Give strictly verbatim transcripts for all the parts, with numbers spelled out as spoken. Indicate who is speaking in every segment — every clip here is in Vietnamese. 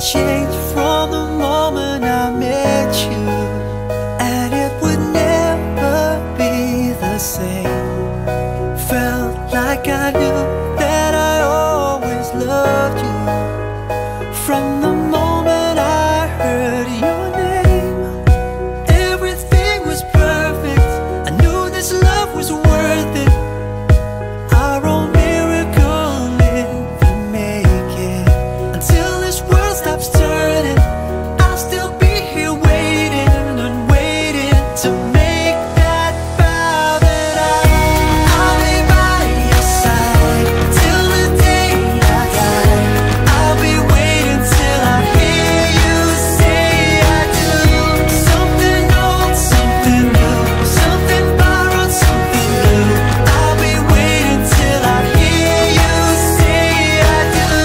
Speaker 1: changed from the moment I met you, and it would never be the same. Felt like I knew that I always loved you from the moment I heard your name. Everything was perfect, I knew this love was worth it. Our own miracle live and make it. Until this world stops turning, I'll still be here waiting and waiting to make that vow that I, I'll be by your side till the day I die. I'll be waiting till I hear you say I do. Something old, something new, something borrowed, something new. I'll be waiting till I hear you say I do.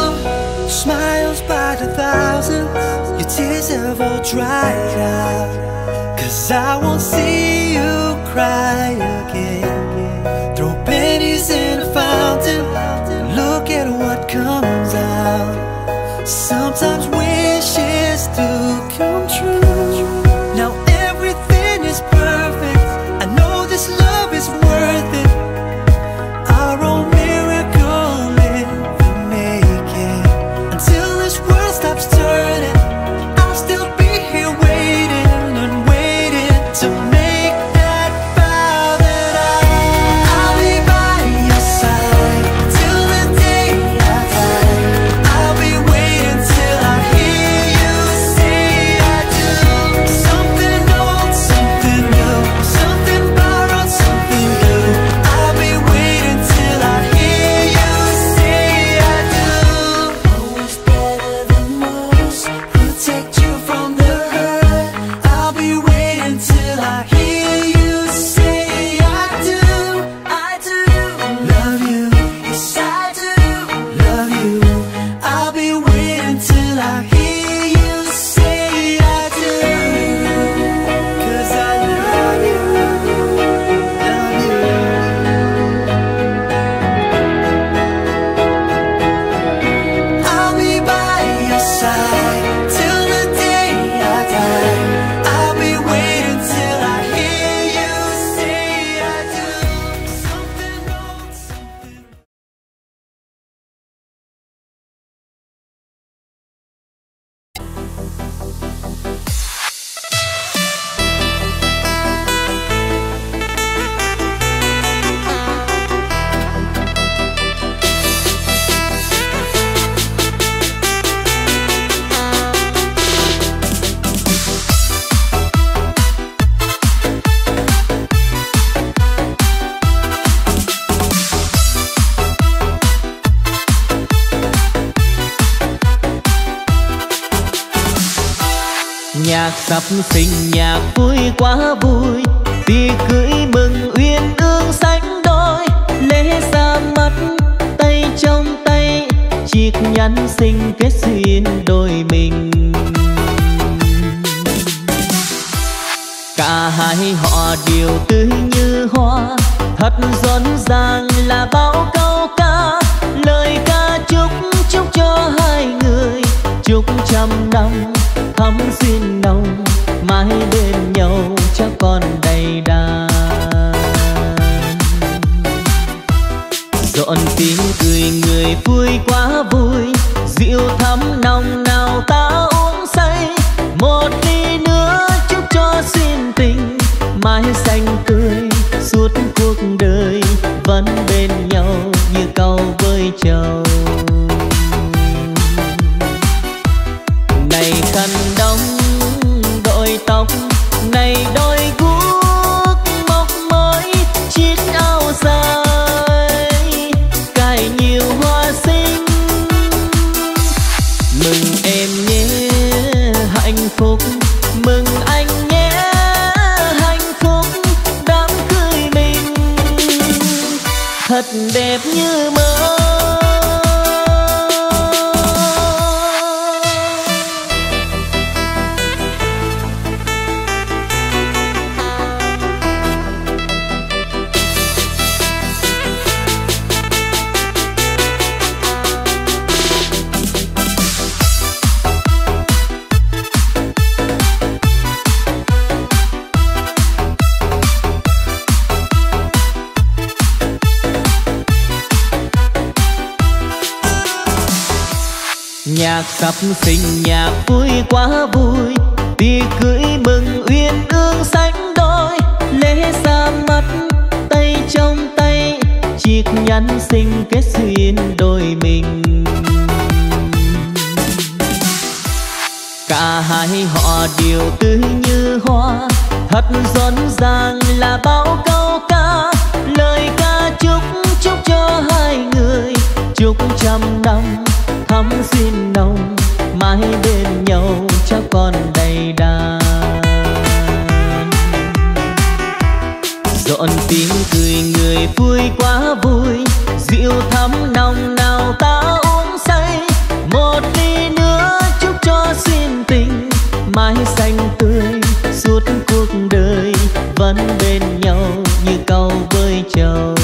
Speaker 1: Smiles by the thousands, your tears have all dried out, 'cause I won't see you cry again. Throw pennies in a fountain, look at what comes out. Sometimes wishes do come true. Now everything is perfect, I know this love is worth it. Our own miracle live and make it. Until this world stops turning, I'll still be here waiting and waiting to make that vow that I, I'll be by your side till the day I die. I'll be waiting till I hear you say I do. Something old, something new, something borrowed, something new. I'll be waiting till I hear you say I do. Always better than most, protect you from the hurt. I'll be waiting till I hear you say I do. I do love you, yes I do love you. I'll be waiting till I hear you say I do. 'Cause I love you, love you. I'll be by your side till the day I die. I'll be waiting till I hear you say I do. Something old, something.
Speaker 2: Nhạc sắp sinh nhạc vui quá vui, tiệc cưới mừng uyên ương sánh đôi. Lễ ra mắt tay trong tay, chiếc nhẫn sinh kết duyên đôi mình. Cả hai họ đều tươi như hoa, thật rộn ràng là bao câu ca. Lời ca chúc chúc cho hai người, chúc trăm năm thắm duyên nồng, mãi bên nhau chắc còn đầy đàn. Rộn tiếng cười người vui quá vui, rượu thắm nồng nào ta uống say. Một ly nữa chúc cho duyên tình, mãi xanh tươi suốt cuộc đời, vẫn bên nhau như Nhạc sắp sinh nhạc vui quá vui, tiệc cưới mừng uyên ương sánh đôi. Lễ ra mắt tay trong tay, chiếc nhẫn sinh kết duyên đôi mình. Cả hai họ đều tươi như hoa, thật rộn ràng là bao câu ca. Lời ca chúc chúc cho hai người, chúc trăm năm thắm duyên nồng, mãi bên nhau cha con đầy đàn. Dọn tiếng cười người vui quá vui, rượu thắm nồng nào ta uống say. Một ly nữa chúc cho duyên tình, mãi xanh tươi suốt cuộc đời, vẫn bên nhau như câu với trầu.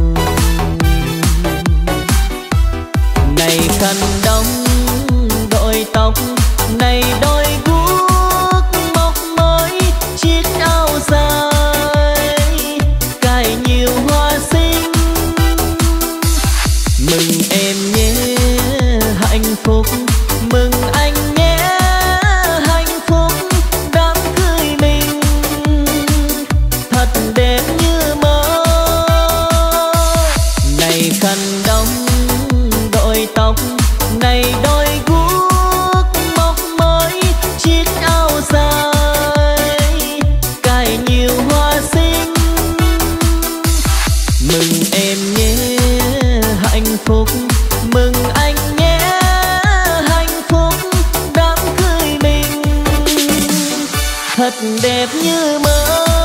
Speaker 2: Này khăn đông đội tóc, này đôi guốc móc mới, chiếc áo dài cài nhiều hoa xinh. Mừng em nhé hạnh phúc, mừng anh nhé hạnh phúc, đám cưới mình thật đẹp như mơ. Này khăn đông đội tóc, này đôi guốc móc mới, chiếc áo dài cài nhiều hoa xinh. Mừng em nhé hạnh phúc, mừng anh nhé hạnh phúc, đám cưới mình thật đẹp như mơ.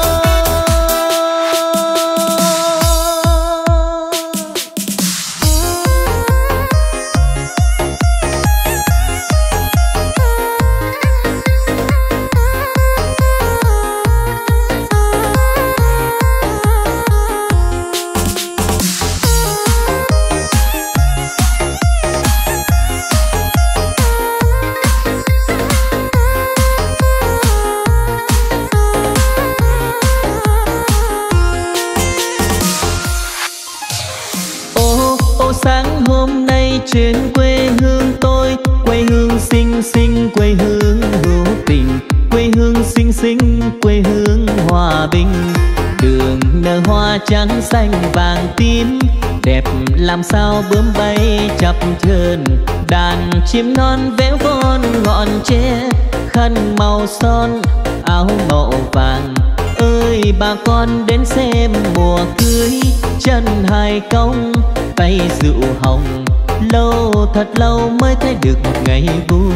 Speaker 2: Sáng hôm nay trên quê hương tôi, quê hương xinh xinh, quê hương hữu tình, quê hương xinh xinh, quê hương hòa bình. Đường nở hoa trắng xanh vàng tím, đẹp làm sao bướm bay chập chờn. Đàn chim non véo von ngọn tre, khăn màu son áo màu vàng. Ơi bà con đến xem mùa cưới, chân hai cong tay rượu hồng. Lâu thật lâu mới thấy được một ngày vui.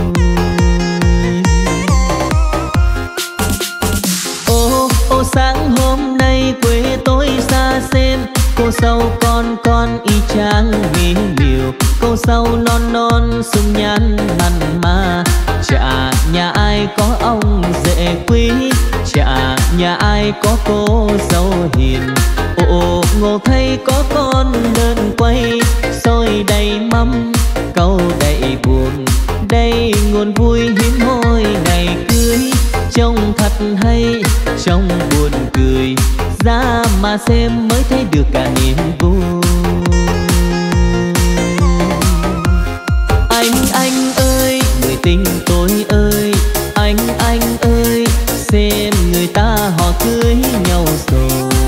Speaker 2: Ô ô sáng hôm nay quê tôi xa xem, cô dâu con con y chang mỹ miều. Cô dâu non non sung nhan mặn mà, chả nhà ai có ông rể quý, chả nhà ai có cô dâu hiền. Ồ ngộ thay có con đơn quay, xôi đầy mâm câu đầy buồn. Đây nguồn vui hiếm hoi ngày cưới, trông thật hay trông buồn cười, ra mà xem mới thấy được cả niềm vui. Anh anh ơi người tình tôi ơi, anh anh ơi xem người ta họ cưới nhau rồi.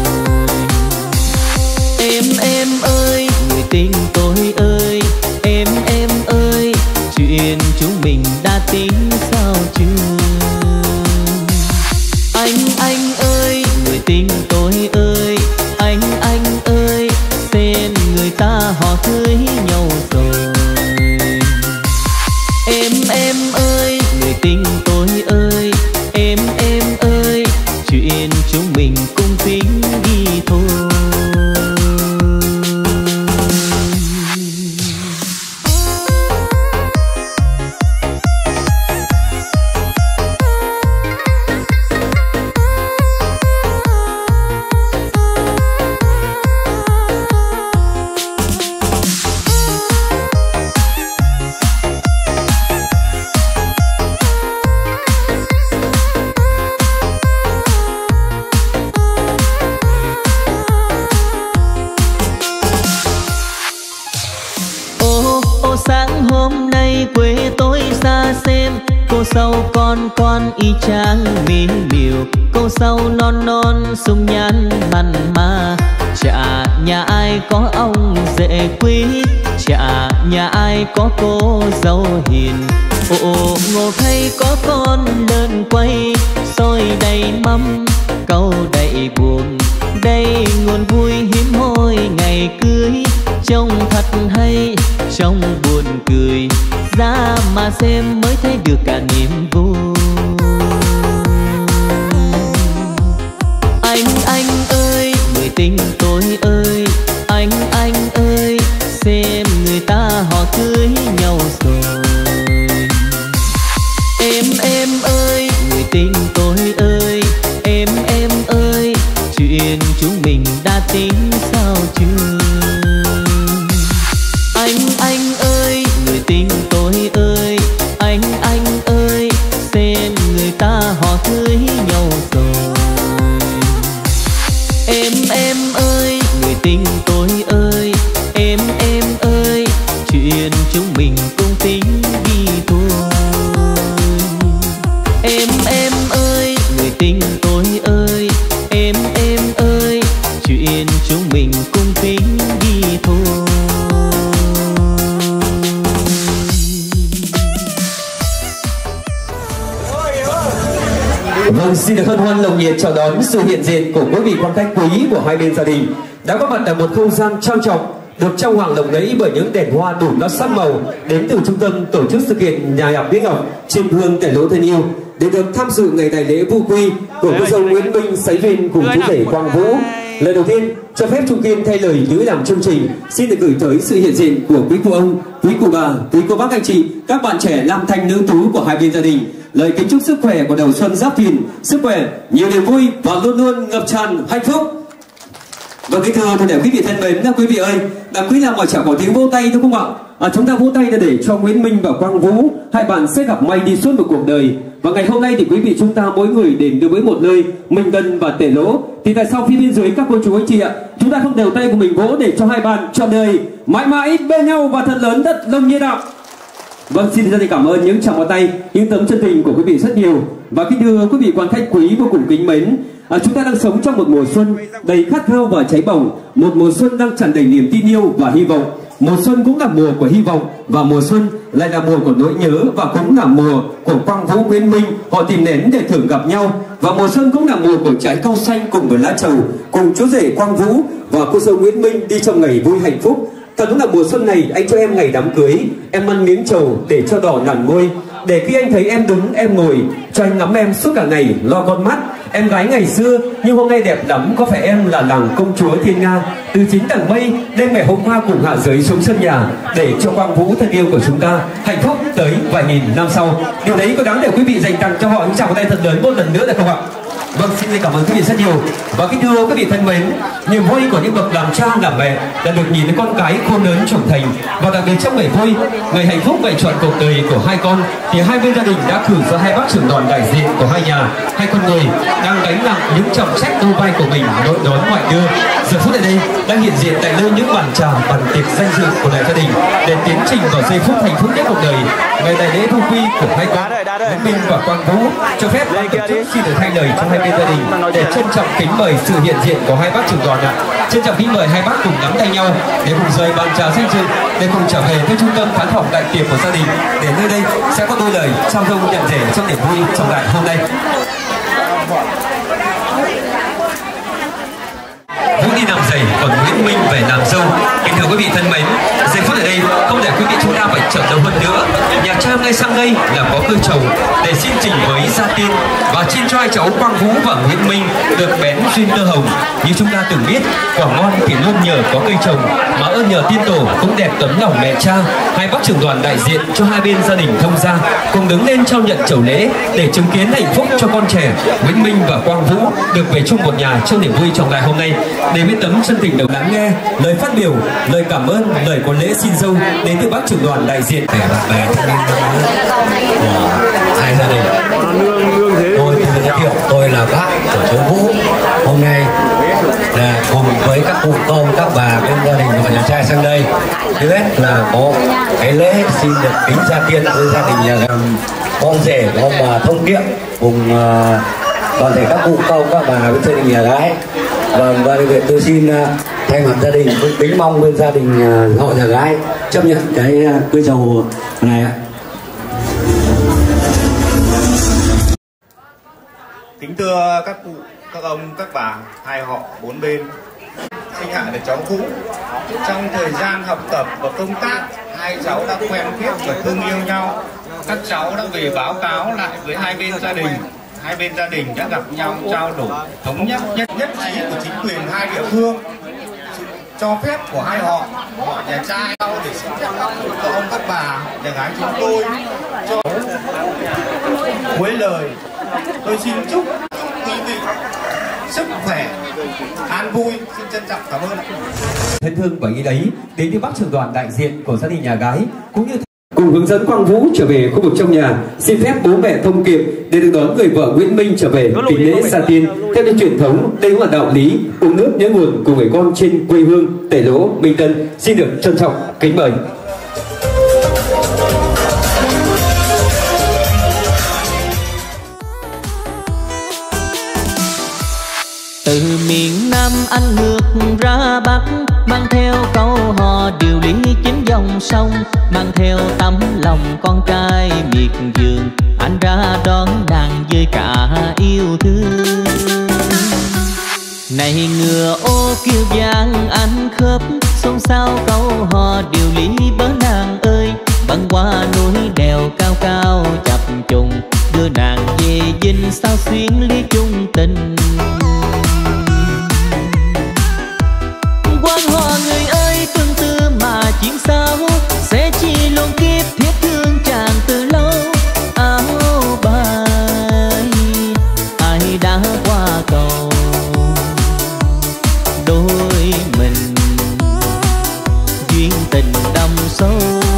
Speaker 2: Em em ơi người tình tôi ơi, em em ơi chuyện chúng mình đã tính sao chưa. Anh anh ơi người tình tôi ơi, anh anh ơi xem người ta họ cưới nhau rồi. Em em ơi người tình tôi ơi, em em ơi chuyện chúng mình cùng tính đi thôi. sáng hôm nay quê tôi xa xem, cô sau con con y chang mỹ miều, cô sau non non sung nhan mặn mà. Chả nhà ai có ông rể quý, chả nhà ai có cô dâu hiền. Ồ ngộ thay có con lợn quay, xôi đầy mâm câu đầy buồn. Đây nguồn vui hiếm hoi ngày cưới, trông thật hay trông buồn cười, ra mà xem mới thấy được cả niềm vui. Anh anh ơi người tình tôi ơi, anh anh ơi xem người ta họ cưới nhau rồi. Em em ơi người tình tôi ơi, em em ơi chuyện chúng mình đã tính sao chưa. Anh anh ơi người tình tôi ơi, anh anh ơi xem người ta họ cưới nhau rồi. Em em ơi người tình tôi ơi, em em ơi chuyện chúng mình cũng tính đi thôi. Em em ơi người tình tôi ơi, em em ơi chuyện chúng mình cũng tính đi thôi.
Speaker 3: Vâng, xin được hân hoan nồng nhiệt chào đón sự hiện diện của quý vị quan khách quý của hai bên gia đình đã có mặt tại một không gian trang trọng được trang hoàng lộng lẫy bởi những đèn hoa đủ các sắc màu đến từ trung tâm tổ chức sự kiện nhà nhạc Mỹ Ngọc trên hương Tẻ Lỗ thân yêu để được tham dự ngày đại lễ vu quy của cô dâu Nguyễn Minh Sấy Viên cùng chú rể Quang Vũ. Lời đầu tiên cho phép Trung Kiên thay lời nữ làm chương trình xin được gửi tới sự hiện diện của quý cụ ông, quý cụ bà, quý cô bác anh chị, các bạn trẻ nam thanh nữ tú của hai bên gia đình lời kính chúc sức khỏe của đầu xuân Giáp Thìn, sức khỏe, nhiều niềm vui và luôn luôn ngập tràn hạnh phúc. Và kính thưa thân quý vị thân mến, quý vị ơi, đáng quý là mọi chẳng có tiếng vỗ tay đúng không ạ? À, chúng ta vỗ tay để cho Nguyễn Minh và Quang Vũ hai bạn sẽ gặp may đi suốt một cuộc đời. Và ngày hôm nay thì quý vị chúng ta mỗi người đến được với một nơi Minh Tân và Tẻ Lỗ. Thì tại sao phía bên dưới các cô chú anh chị ạ, chúng ta không đều tay của mình vỗ để cho hai bạn trọn đời mãi mãi bên nhau và thật lớn đất đông nhiên ạ. Vâng, xin chân thành cảm ơn những tràng pháo tay, những tấm chân tình của quý vị rất nhiều. Và kính thưa quý vị quan khách quý vô cùng kính mến, à, chúng ta đang sống trong một mùa xuân đầy khát khao và cháy bỏng, một mùa xuân đang tràn đầy niềm tin yêu và hy vọng. Mùa xuân cũng là mùa của hy vọng, và mùa xuân lại là mùa của nỗi nhớ, và cũng là mùa của Quang Vũ Nguyễn Minh họ tìm đến để thường gặp nhau. Và mùa xuân cũng là mùa của trái cau xanh cùng với lá trầu, cùng chú rể Quang Vũ và cô dâu Nguyễn Minh đi trong ngày vui hạnh phúc. Thật đúng là mùa xuân này anh cho em ngày đám cưới, em ăn miếng trầu để cho đỏ nản môi, để khi anh thấy em đứng em ngồi, cho anh ngắm em suốt cả ngày lo con mắt. Em gái ngày xưa nhưng hôm nay đẹp lắm, có phải em là làng công chúa thiên nga từ chín tầng mây đêm ngày hôm qua cùng hạ giới xuống sân nhà để cho Quang Vũ thân yêu của chúng ta hạnh phúc tới vài nghìn năm sau. Điều đấy có đáng để quý vị dành tặng cho họ những tràng tay thật lớn một lần nữa được không ạ? Vâng, xin cảm ơn quý vị rất nhiều. Và kính thưa quý vị thân mến, niềm vui của những bậc làm cha làm mẹ là được nhìn thấy con cái khôn lớn trưởng thành. Và đặc biệt trong ngày vui, ngày hạnh phúc, ngày trọn cuộc đời của hai con, thì hai bên gia đình đã cử ra hai bác trưởng đoàn đại diện của hai nhà, hai con người đang gánh nặng những trọng trách đôi vai của mình nội đón ngoại đưa. Giờ phút ở đây đang hiện diện tại nơi những bàn trà bàn tiệc danh dự của đại gia đình để tiến trình vào giây phút hạnh phúc nhất cuộc đời, ngày đại lễ vu quy của hai con Nguyễn Minh và Quang Vũ. Cho phép ban tổ chức xin được thay lời cho hai bên gia đình để trân trọng kính mời sự hiện diện của hai bác trưởng đoàn ạ. Trân trọng kính mời hai bác cùng nắm tay nhau để cùng rời bàn trà danh dự, để cùng trở về với trung tâm khán phòng đại tiệc của gia đình, để nơi đây sẽ có đôi lời trao dâng nhận rể trong niềm vui trọng đại hôm nay. Vũ đi làm giày còn Nguyễn Minh về làm dâu. Kính thưa quý vị thân mến, giây phút ở đây không để quý vị chúng ta phải chờ lâu hơn nữa. Nhà trai ngay sang đây là có cơ chầu để xin trình với gia tiên và xin cho hai cháu Quang Vũ và Nguyễn Minh được bén duyên tơ hồng. Như chúng ta từng biết, quả ngon thì luôn nhờ có cây trồng, mà ơn nhờ tiên tổ cũng đẹp tấm lòng mẹ cha. Hai bác trưởng đoàn đại diện cho hai bên gia đình thông gia cùng đứng lên trao nhận chầu lễ để chứng kiến hạnh phúc cho con trẻ Nguyễn Minh và Quang Vũ được về chung một nhà trong niềm vui trọng đại hôm nay. Để biết tấm chân tình đầu lắng nghe lời phát biểu, lời cảm ơn, lời có lễ xin dâu đến từ bác trưởng đoàn đại diện
Speaker 4: để bạn bè thanh niên của hai gia đình. Tôi tự giới thiệu, tôi là bác của chú Vũ. Hôm nay là cùng với các cụ công, các bà bên gia đình và nhà trai sang đây. Thứ hết là có cái lễ xin được kính gia tiên với gia đình nhà con rể của ông bà Thông Kiệm cùng uh, toàn thể các cụ câu các bà với gia đình nhà gái. Vâng, và điều tôi xin uh, thay mặt gia đình cũng kính mong bên gia đình uh, họ nhà gái chấp nhận cái uh, cưới dầu này ạ.
Speaker 5: Kính thưa các cụ, các ông, các bà, hai họ bốn bên, sinh hạ được cháu Vũ. Trong thời gian học tập và công tác, hai cháu đã quen biết và thương yêu nhau. Các cháu đã về báo cáo lại với hai bên gia đình. Hai bên gia đình đã gặp nhau trao đổi, thống nhất nhất nhất trí của chính quyền hai địa phương, sự cho phép của hai họ, họ nhà trai sau để xin phép các cụ, các ông, các bà, nhà gái chúng tôi. Cho cuối lời, tôi xin chúc quý vị sức khỏe, an vui. Xin trân trọng cảm ơn.
Speaker 3: Thân thương và ý đấy đến từ bác trưởng đoàn đại diện của gia đình nhà gái cũng như cùng hướng dẫn Quang Vũ trở về khu vực trong nhà. Xin phép bố mẹ Thông Kiệm để được đón người vợ Nguyễn Minh trở về kính lễ gia tiên theo như truyền thống. Đây cũng là đạo lý uống nước nhớ nguồn của người con trên quê hương Tể Lỗ, Minh Tân. Xin được trân trọng kính mời.
Speaker 2: Từ miền Nam anh ngược ra Bắc, mang theo câu hò điều lý chính dòng sông, mang theo tấm lòng con trai miệt vườn, anh ra đón nàng với cả yêu thương. Này ngựa ô kêu vang anh khớp, xôn xao câu hò điều lý bớ nàng ơi, băng qua núi đèo cao cao chập trùng, đưa nàng về dinh sao xuyên ly chung tình. Quan họ người ơi tương tư mà chuyện sao, sẽ chi luôn kiếp thiết thương chàng từ lâu. Áo bay ai đã qua cầu, đôi mình duyên tình đậm sâu.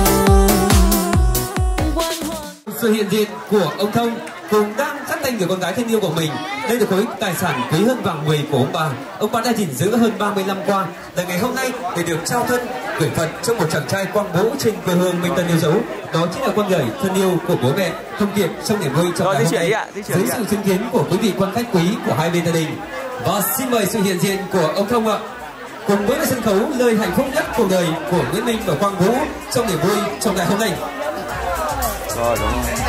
Speaker 3: Sự hiện diện của ông Thông cùng đang dắt tay người con gái thân yêu của mình. Đây là khối tài sản quý hơn vàng mười của ông bà. Ông bà đã gìn giữ hơn ba mươi năm qua, là ngày hôm nay để được trao thân gửi phận cho một chàng trai Quang Vũ trên quê hương Minh Tân yêu dấu. Đó chính là con rể thân yêu của bố mẹ Thông Kiệm trong niềm vui trong ngày hôm nay, dưới sự chứng kiến của quý vị quan khách quý của hai bên gia đình. Và xin mời sự hiện diện của ông Thông ạ, cùng với sân khấu lời hạnh phúc nhất cuộc đời của Nguyễn Minh và Quang Vũ trong niềm vui trong ngày hôm nay.
Speaker 5: Rồi, đúng rồi.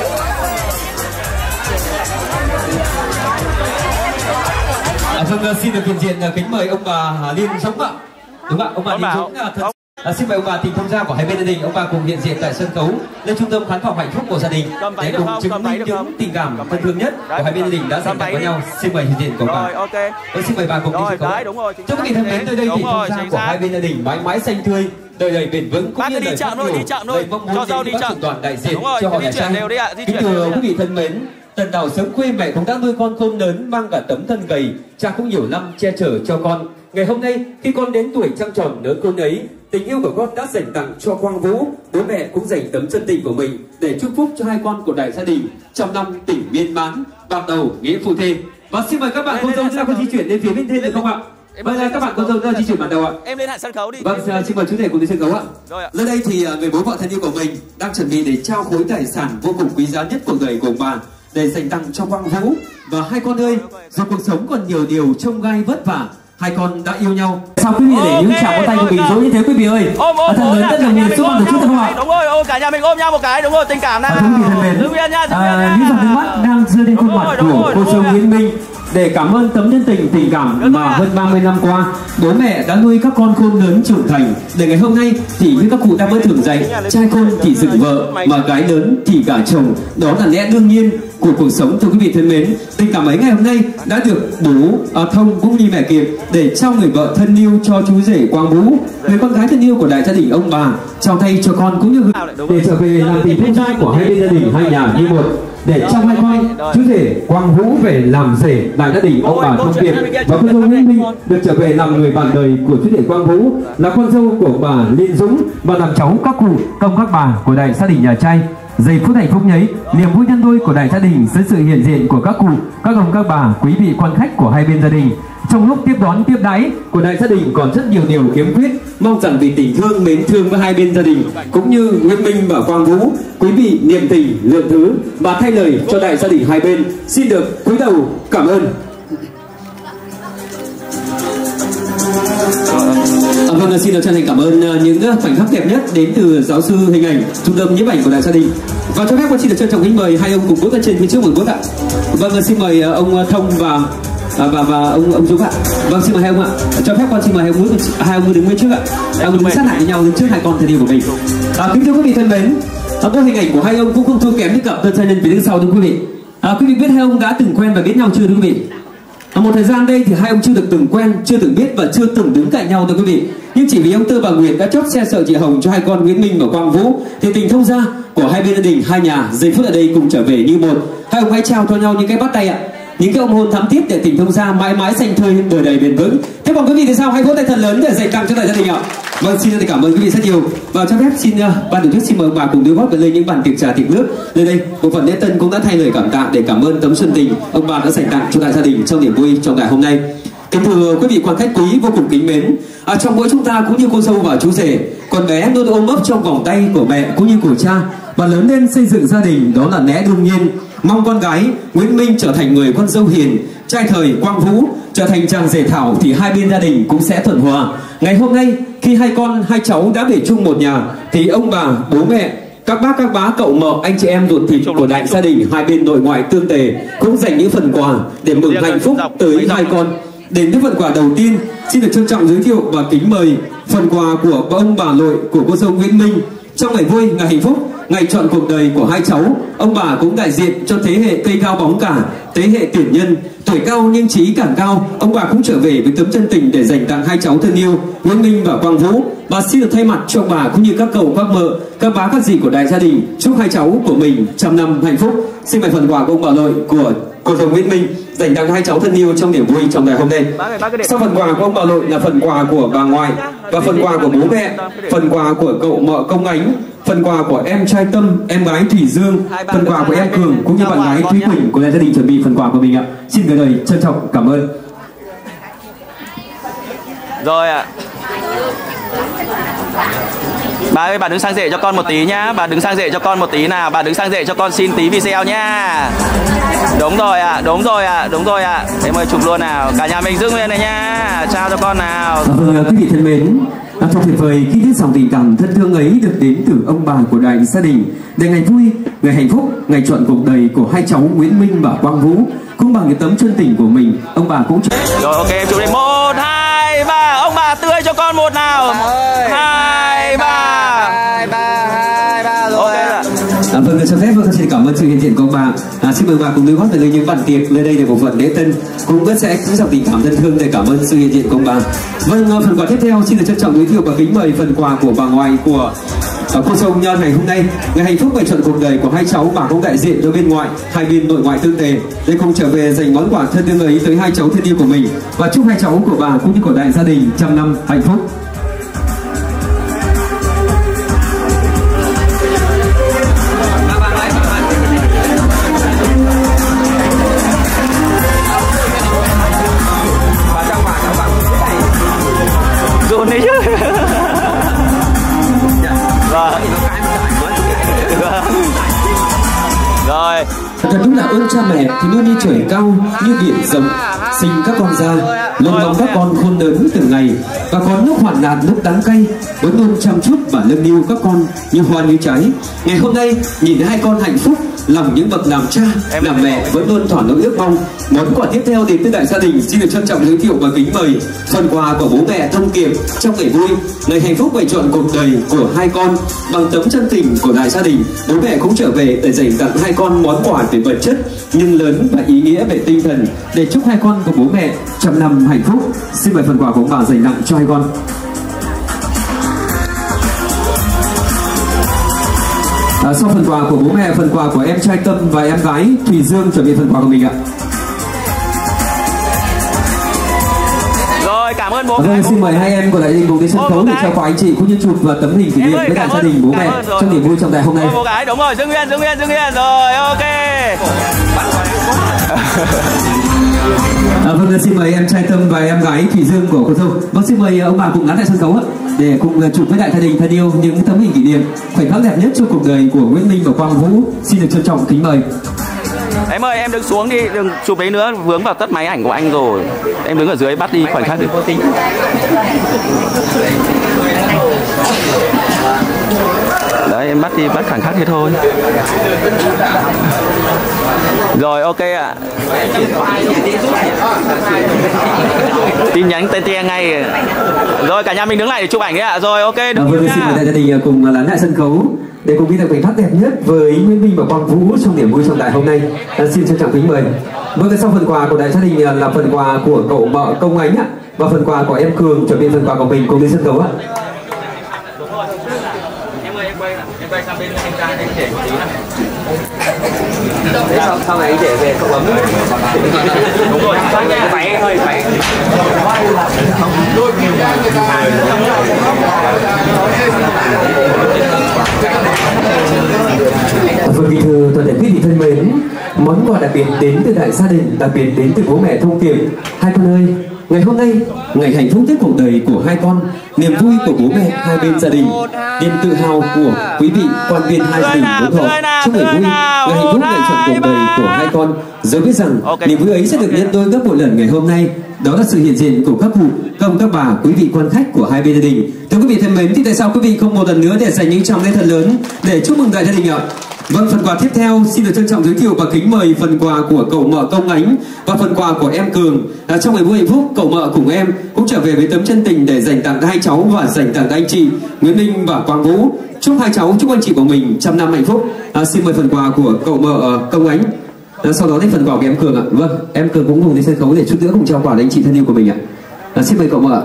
Speaker 3: À, vâng, xin được hiện diện kính mời ông bà Liên Dũng ạ. Đúng ạ, ông bà Liên Dũng thật. À, xin mời ông bà tìm thông gia của hai bên gia đình, ông bà cùng hiện diện tại sân khấu lên trung tâm khán phòng hạnh phúc của gia đình để cùng chứng minh những tình cảm thân thương nhất của hai bên gia đình đã dành tặng với nhau. Xin mời hiện diện của ông bà.
Speaker 6: Ok.
Speaker 3: Tôi xin mời bà cùng đi sân khấu. Chúc quý vị thân mến, nơi đây thì thông gia của hai bên gia đình mãi mãi xanh tươi, đời đời bền vững cũng như lời phát biểu, lời mong muốn đến các trưởng đoàn đại diện cho họ nhà trai. Kính thưa quý vị thân mến, Tần Đào sớm quê mẹ cũng đã nuôi con khôn lớn, mang cả tấm thân gầy, cha cũng nhiều năm che chở cho con. Ngày hôm nay khi con đến tuổi trăng tròn lớn khôn ấy, tình yêu của con đã dành tặng cho Quang Vũ. Bố mẹ cũng dành tấm chân tình của mình để chúc phúc cho hai con của đại gia đình trong năm tình viên mãn, bạc đầu nghĩa phu thê. Và xin mời các bạn cô dâu ra con di chuyển đến phía bên trên được không ạ? Vâng, các bạn cô dâu ra di chuyển bản đầu ạ.
Speaker 6: Em lên hẳn sân khấu đi.
Speaker 3: Vâng, xin mời chú rể cùng đi sân khấu ạ.
Speaker 6: Rồi ạ.
Speaker 3: Nơi đây thì người bố vợ thân yêu của mình đang chuẩn bị để trao khối tài sản vô cùng quý giá nhất cuộc đời của ông bà để dành tặng cho Quang Vũ. Và hai con ơi, dù cuộc sống còn nhiều điều trông gai vất vả, hai con đã yêu nhau. Sao quý vị để những chào tay của mình dối như thế quý vị ơi?
Speaker 6: Ôm ôm
Speaker 3: thật lớn rất là nhiều chúc con được chúc không ạ?
Speaker 6: Đúng rồi, ôm cả nhà mình ôm nhau một cái, đúng rồi, tình cảm này.
Speaker 3: Quý vị thân mến,
Speaker 6: đứng yên nha, đứng yên nha.
Speaker 3: những giọt nước mắt đang rơi trên khuôn mặt của cô dâu Nguyễn Minh để cảm ơn tấm nhân tình tình cảm mà hơn ba mươi năm qua bố mẹ đã nuôi các con khôn lớn trưởng thành, để ngày hôm nay thì như các cụ đã mới thường dạy, trai khôn thì dựng vợ mà gái lớn thì gả chồng. Đó là lẽ đương nhiên của cuộc sống. Thưa quý vị thân mến, tình cảm ấy ngày hôm nay đã được bố à, Thông cũng như mẹ Kiệt để trao người vợ thân yêu cho chú rể Quang Vũ, người con gái thân yêu của đại gia đình ông bà, trao tay cho con cũng như để trở về làm tình thông gia của hai bên gia đình, hai nhà như một, để trong hai con chú rể Quang Vũ về làm rể đại gia đình ông bà Thông Kiệt, và con dâu Nguyễn Minh được trở về làm người bạn đời của chú rể Quang Vũ, là con dâu của bà Liên Dũng và làm cháu các cụ công các bà của đại gia đình nhà trai. Giây phút hạnh phúc nhấy, niềm vui nhân đôi của đại gia đình dưới sự hiện diện của các cụ, các ông các bà, quý vị quan khách của hai bên gia đình. Trong lúc tiếp đón tiếp đãi của đại gia đình còn rất nhiều điều khiếm khuyết, mong rằng vì tình thương mến thương với hai bên gia đình cũng như Nguyễn Minh và Quang Vũ, quý vị niềm tình lượng thứ và thay lời cho đại gia đình hai bên xin được cúi đầu cảm ơn. À, vâng, xin được chân thành cảm ơn những khoảnh khắc đẹp nhất đến từ giáo sư hình ảnh trung tâm nhiếp ảnh của đại gia đình. Và cho phép con xin được trân trọng kính mời hai ông cùng bước lên trên phía trước một bước ạ. Vâng, xin mời ông Thông và À, và và ông ông Dũng ạ. Vâng, xin mời hai ông ạ. Cho phép con xin mời hai ông hai ông đứng bên trước ạ. Hai ông đứng sát lại với nhau đứng trước hai con thân yêu của mình. À, kính thưa quý vị thân mến, à, với hình ảnh của hai ông cũng không thua kém những cặp tân gia nhân phía đứng sau thưa quý vị. À, quý vị biết hai ông đã từng quen và biết nhau chưa thưa quý vị? À, một thời gian đây thì hai ông chưa được từng quen, chưa từng biết và chưa từng đứng cạnh nhau thưa quý vị. Nhưng chỉ vì ông Tư bà Nguyệt đã chót xe sợ chị Hồng cho hai con Nguyễn Minh và Quang Vũ thì tình thông gia của hai bên gia đình hai nhà giây phút ở đây cùng trở về như một. Hai ông hãy trao cho nhau những cái bắt tay ạ. Những cái ôm hôn thắm thiết để tình thông gia mãi mãi xanh tươi đời đầy bền vững. Thế còn quý vị thì sao? Hãy vỗ tay thật lớn để dành tặng cho đại gia đình ạ. Vâng, xin cảm ơn quý vị rất nhiều. Và cho phép xin uh, ban tổ chức xin mời ông bà cùng đưa góp về lên những bàn tiệc trà tiệc nước. Nơi đây bộ phận lễ tân cũng đã thay lời cảm tạ để cảm ơn tấm xuân tình ông bà đã dành tặng cho đại gia đình trong niềm vui trong ngày hôm nay. Kính thưa quý vị quan khách quý vô cùng kính mến, à, trong mỗi chúng ta cũng như cô dâu và chú rể, con bé luôn ôm ấp trong vòng tay của mẹ cũng như của cha và lớn lên xây dựng gia đình đó là lẽ đương nhiên. Mong con gái Nguyễn Minh trở thành người con dâu hiền, trai thời Quang Vũ trở thành chàng rể thảo thì hai bên gia đình cũng sẽ thuận hòa. Ngày hôm nay khi hai con hai cháu đã về chung một nhà thì ông bà bố mẹ các bác các bá cậu mợ anh chị em ruột thịt của đại gia đình hai bên nội ngoại tương tề cũng dành những phần quà để mừng hạnh phúc tới hai con. Đến với phần quà đầu tiên, xin được trân trọng giới thiệu và kính mời phần quà của ông bà nội của cô dâu Nguyễn Minh. Trong ngày vui, ngày hạnh phúc, ngày chọn cuộc đời của hai cháu, ông bà cũng đại diện cho thế hệ cây cao bóng cả, thế hệ tiền nhân. Tuổi cao nhưng trí càng cao, ông bà cũng trở về với tấm chân tình để dành tặng hai cháu thân yêu Nguyễn Minh và Quang Vũ. Và xin được thay mặt cho ông bà cũng như các cậu, các mợ, các bá, các dì của đại gia đình chúc hai cháu của mình trăm năm hạnh phúc. Xin mời phần quà của ông bà nội của cô dâu Nguyễn Minh dành tặng hai cháu thân yêu trong niềm vui trong ngày hôm nay. Sau phần quà của ông bà nội là phần quà của bà ngoại và phần quà của bố mẹ, phần quà của cậu mợ Công Ánh, phần quà của em trai Tâm, em gái Thủy Dương, phần quà của em Cường cũng như bạn gái Thúy Quỳnh của đại gia đình chuẩn bị phần quà của mình ạ. Xin gửi lời trân trọng cảm ơn.
Speaker 6: Rồi ạ. Bà ơi, bà đứng sang rể cho con một tí nhá. Bà đứng sang rể cho con một tí nào. Bà đứng sang rể cho con xin tí video nhá. Đúng rồi ạ, à, đúng rồi ạ, à, đúng rồi ạ. À. Thế mời chụp luôn nào. Cả nhà mình giữ nguyên này nhá. Chào cho con nào.
Speaker 3: Vâng, quý vị thân mến, thật tuyệt vời khi biết dòng tình cảm thân thương ấy được đến từ ông bà của đại gia đình. Để ngày vui, ngày hạnh phúc, ngày chọn cuộc đời của hai cháu Nguyễn Minh và Quang Vũ cũng bằng cái tấm chân tình của mình, ông bà cũng
Speaker 6: rồi. Ok, chụp đi. Một, hai, ba. Ông bà tươi cho con một nào. Hai, ba. Hai, ba, hai, ba rồi. Okay.
Speaker 3: À, vâng, cho phép vâng xin cảm ơn sự hiện diện của ông bà. À, xin mời bà cùng đưa góp về lên những bàn tiệc. Nơi đây là bộ phận lễ tân cũng rất sẽ cũng dòng tình cảm thân thương để cảm ơn sự hiện diện của ông bà. Vâng, phần quà tiếp theo xin được trân trọng giới thiệu và kính mời phần quà của bà ngoại của ở cô dâu nhân ngày hôm nay, ngày hạnh phúc ngày chọn cuộc đời của hai cháu. Bà cũng đại diện cho bên ngoại, hai bên nội ngoại tương tề để cùng trở về dành món quà thân thương ấy tới hai cháu thân yêu của mình và chúc hai cháu của bà cũng như của đại gia đình trăm năm hạnh phúc.
Speaker 6: Run đi chứ. Rồi.
Speaker 3: Thật đúng là ơn cha mẹ thì luôn như trời cao, như biển rộng, sinh các con ra, luôn mong các con khôn lớn từng ngày, và có lúc hoạn nạn lúc đắng cay, vẫn luôn chăm chút và nâng niu các con như hoa như trái. Ngày hôm nay nhìn thấy hai con hạnh phúc, lòng những bậc làm cha, làm mẹ vẫn luôn thỏa nỗi ước mong. Món quà tiếp theo đến từ đại gia đình xin được trân trọng giới thiệu và kính mời phần quà của bố mẹ Thông Kiệt trong ngày vui, ngày hạnh phúc ngày chọn cuộc đời của hai con. Bằng tấm chân tình của đại gia đình, bố mẹ cũng trở về để dành tặng hai con món quà về vật chất nhưng lớn và ý nghĩa về tinh thần để chúc hai con của bố mẹ trăm năm hạnh phúc. Xin mời phần quà của ông bà dành tặng cho hai con. À, sau phần quà của bố mẹ, phần quà của em trai Tâm và em gái Thùy Dương chuẩn bị phần quà của mình ạ.
Speaker 6: Rồi, cảm ơn bố.
Speaker 3: Vâng, xin mời hai em của đại gia đình cùng đến sân khấu để trao quà anh chị cũng như chụp và tấm hình kỷ niệm với đại gia đình bố mẹ trong niềm vui trong ngày hôm nay.
Speaker 6: Cô gái đúng rồi, Dương Nguyên, Dương Nguyên, Dương Nguyên rồi, ok.
Speaker 3: À, À, vâng, xin mời em trai Tâm và em gái Thủy Dương của cô dâu. Vâng, xin mời ông bà cùng ngắn tại sân khấu ạ, để cùng chụp với đại gia đình thân yêu những tấm hình kỷ niệm khoảnh khắc đẹp nhất trong cuộc đời của Nguyễn Minh và Quang Vũ. Xin được trân trọng kính mời.
Speaker 6: Em ơi, em đứng xuống đi, đừng chụp đấy nữa, vướng vào tất máy ảnh của anh rồi. Em đứng ở dưới bắt đi khoảnh khắc đi. Đấy, em bắt đi, bắt khoảnh khắc thế thôi. Rồi, ok ạ. À. Tin nhắn tên tia ngay. Rồi, cả nhà mình đứng lại để chụp ảnh đấy ạ. À. Rồi, ok.
Speaker 3: À, vâng, xin mời đại gia đình cùng lán lại sân khấu để cùng ghi lại khoảnh khắc đẹp nhất với Nguyễn Minh và Quang Vũ trong điểm vui trọng đại hôm nay. À, xin trân trọng kính mời. Vâng, sau phần quà của đại gia đình là phần quà của cậu mợ Công Ánh ạ, và phần quà của em Cường chuẩn bị phần quà của mình cùng lên sân khấu ạ.
Speaker 6: Em ơi, em quay nào, em quay sang bên anh trai anh để một tí nào.
Speaker 3: Đấy, sau, sau này anh để về cậu ấm.
Speaker 6: Đúng rồi, váy hơi váy.
Speaker 3: Vâng, kính thưa toàn thể quý vị thân mến, món quà đặc biệt đến từ đại gia đình, đặc biệt đến từ bố mẹ thông tiệp. Hai con ơi, ngày hôm nay, ngày hạnh phúc nhất cuộc đời của hai con, niềm vui của bố mẹ hai bên gia đình, niềm tự hào của quý vị quan viên hai gia đình bốn họ trong ngày vui, ngày hạnh phúc ngày chọn cuộc đời của hai con. Dẫu biết rằng niềm vui ấy sẽ được nhân đôi gấp một lần ngày hôm nay, đó là sự hiện diện của các cụ, các ông, các bà, quý vị quan khách của hai bên gia đình. Thưa quý vị thân mến, thì tại sao quý vị không một lần nữa để dành những tràng lên thật lớn để chúc mừng đại gia đình ạ? Vâng, phần quà tiếp theo xin được trân trọng giới thiệu và kính mời phần quà của cậu mợ Công Ánh và phần quà của em Cường. À, trong ngày vui hạnh phúc, cậu mợ cùng em cũng trở về với tấm chân tình để dành tặng hai cháu và dành tặng anh chị Nguyễn Minh và Quang Vũ. Chúc hai cháu, chúc anh chị của mình trăm năm hạnh phúc. À, xin mời phần quà của cậu mợ Công Ánh. À, sau đó đến phần quà của em Cường ạ. Vâng, em Cường cũng cùng lên sân khấu để chút nữa cùng trao quà đến anh chị thân yêu của mình ạ. À, xin mời cậu mợ.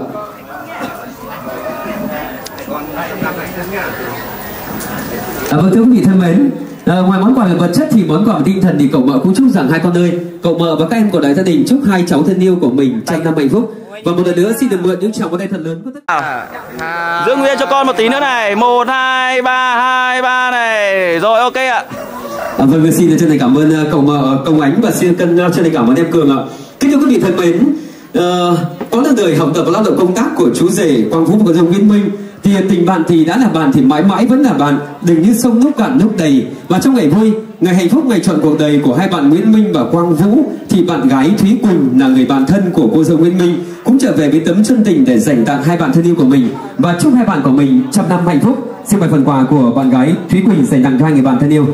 Speaker 3: À, vâng, thưa quý vị thân mến, à, ngoài món quà về vật chất thì món quà về tinh thần thì cậu mợ cũng chúc rằng hai con ơi, cậu mợ và các em của đại gia đình chúc hai cháu thân yêu của mình trăm năm hạnh phúc. Và một lần nữa xin được mượn những tràng pháo tay thật lớn của tất cả.
Speaker 6: Dương Nguyên cho con một tí nữa này, một hai ba hai ba này, rồi ok ạ.
Speaker 3: À, vâng, xin chân thành cảm ơn cậu mợ Công Ánh và xin chân thành cảm ơn em Cường ạ. Kính thưa quý vị thân mến, uh, có là đời học tập và lao động công tác của chú rể Quang Vũ và cô dâu Nguyễn Minh, thì tình bạn thì đã là bạn thì mãi mãi vẫn là bạn, đừng như sông lúc cạn lúc đầy. Và trong ngày vui, ngày hạnh phúc, ngày chọn cuộc đời của hai bạn Nguyễn Minh và Quang Vũ, thì bạn gái Thúy Quỳnh là người bạn thân của cô dâu Nguyễn Minh cũng trở về với tấm chân tình để dành tặng hai bạn thân yêu của mình và chúc hai bạn của mình trăm năm hạnh phúc. Xin mời phần quà của bạn gái Thúy Quỳnh dành tặng cho hai người bạn thân yêu.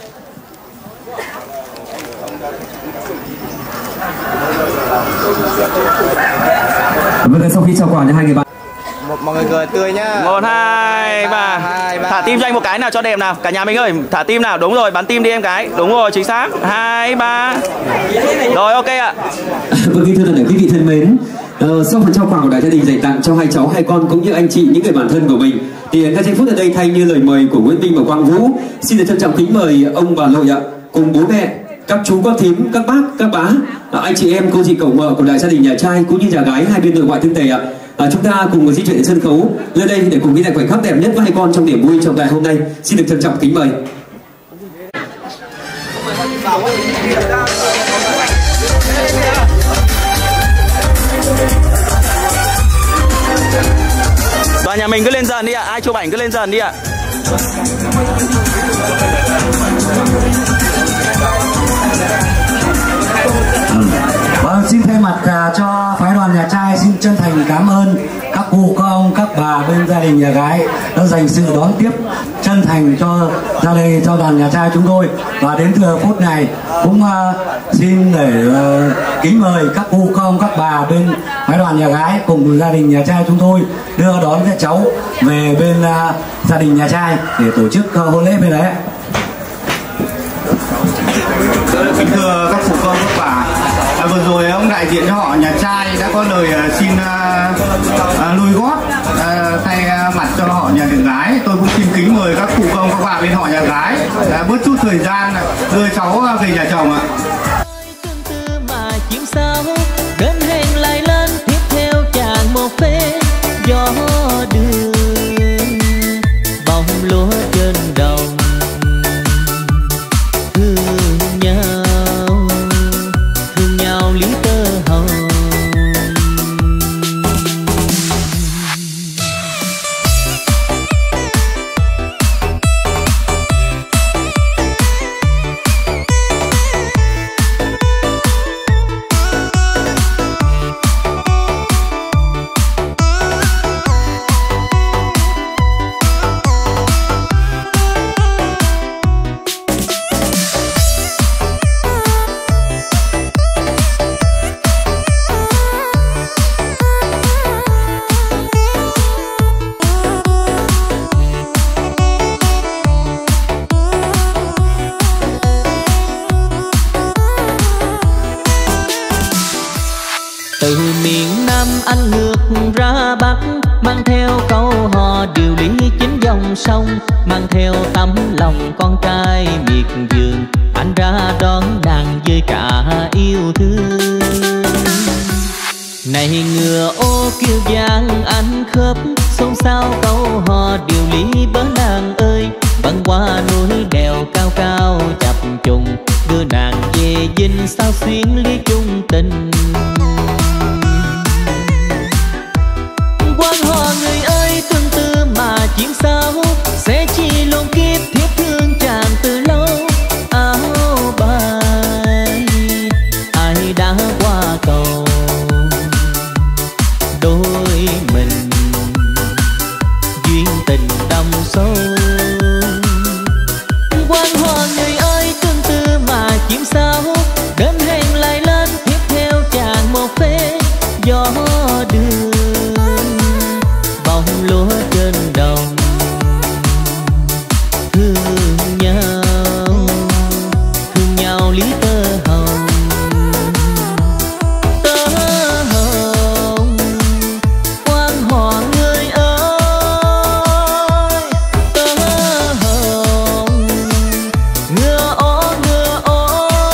Speaker 3: Vâng, sau khi trao quà cho hai người bạn,
Speaker 5: một mọi người cười tươi nhá.
Speaker 6: Một hai ba, thả tim cho anh một cái nào cho đẹp nào, cả nhà mình ơi, thả tim nào, đúng rồi, bắn tim đi em cái, đúng rồi, chính xác, hai ba, rồi ok ạ.
Speaker 3: Vâng, kính thưa tất cả quý vị thân mến, uh, sau phần trao quà của đại gia đình dành tặng cho hai cháu, hai con cũng như anh chị, những người bạn thân của mình, thì ngay giây phút ở đây thay như lời mời của Nguyễn Minh và Quang Vũ, xin được trân trọng kính mời ông bà nội ạ, cùng bố mẹ, các chú, các thím, các bác, các bá, uh, anh chị em, cô chị cậu mợ của đại gia đình nhà trai cũng như nhà gái hai bên nội ngoại tương tề ạ. À, chúng ta cùng di chuyển đến sân khấu lên đây để cùng ghi lại khoảnh khắc đẹp nhất với hai con trong điểm vui trọng đại hôm nay. Xin được trân trọng kính mời.
Speaker 6: Đoàn nhà mình cứ lên dần đi ạ, ai chụp ảnh cứ lên dần đi ạ.
Speaker 4: Vâng, xin thay mặt uh, cho phái đoàn nhà trai xin chân thành cảm ơn các cụ, các ông, các bà bên gia đình nhà gái đã dành sự đón tiếp chân thành cho gia đình, cho đoàn nhà trai chúng tôi. Và đến từ phút này cũng uh, xin để uh, kính mời các cụ, các ông, các bà bên phái đoàn nhà gái cùng gia đình nhà trai chúng tôi đưa đón các cháu về bên uh, gia đình nhà trai để tổ chức uh, hôn lễ bên đấy.
Speaker 5: Kính thưa các phụ công, các bà, à, vừa rồi ông đại diện cho họ nhà trai đã có lời uh, xin uh, uh, lui gót uh, thay uh, mặt cho họ nhà gái. Tôi cũng xin kính mời các phụ công, các bà bên họ nhà gái uh, bớt chút thời gian đưa cháu uh, về nhà chồng ạ.
Speaker 2: Đến hẹn lại lên tiếp theo chàng một phê gió đường bông lúa trên đồng. Thương nhau, thương nhau lý tơ hồng. mang theo câu hò điều lý chính dòng sông, mang theo tấm lòng con trai miệt vườn, anh ra đón nàng với cả yêu thương. Này ngựa ô kêu vang anh khớp, xôn xao câu hò điều lý bớ nàng ơi, băng qua núi đèo cao cao chập trùng, đưa nàng về dinh sao xuyên ly chung tình. Quan họ người ơi tương tư mà chuyện sao, sẽ chi luôn kiếp thiết thương chàng từ lâu. Áo bay ai đã qua cầu, đôi mình duyên tình đậm sâu. Quan họ người ơi tương tư mà chuyện sao, đến hẹn lại lên tiếp theo chàng một phê gió đưa bông lúa trên đồng, thương nhau thương nhau lý tơ hồng. Tơ hồng quan họ người ơi, tơ hồng ngựa ô ngựa ô.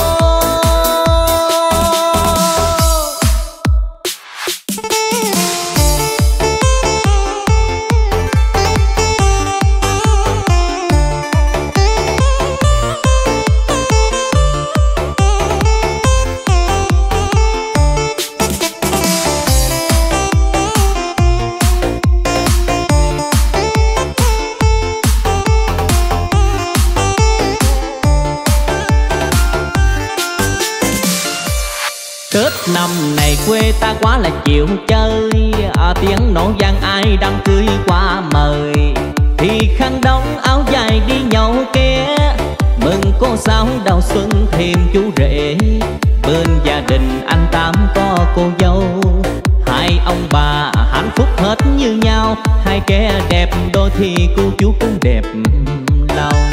Speaker 2: Tết năm này quê ta quá là chịu chơi, à, tiếng nổ vang ai đám cưới qua mời, thì khăn đóng áo dài đi nhậu ké, mừng cô sáu đầu xuân thêm chú rể. Bên gia đình anh Tám có cô dâu, hai ông bà hạnh phúc hết như nhau, hai kẻ đẹp đôi thì cô chú cũng đẹp lòng.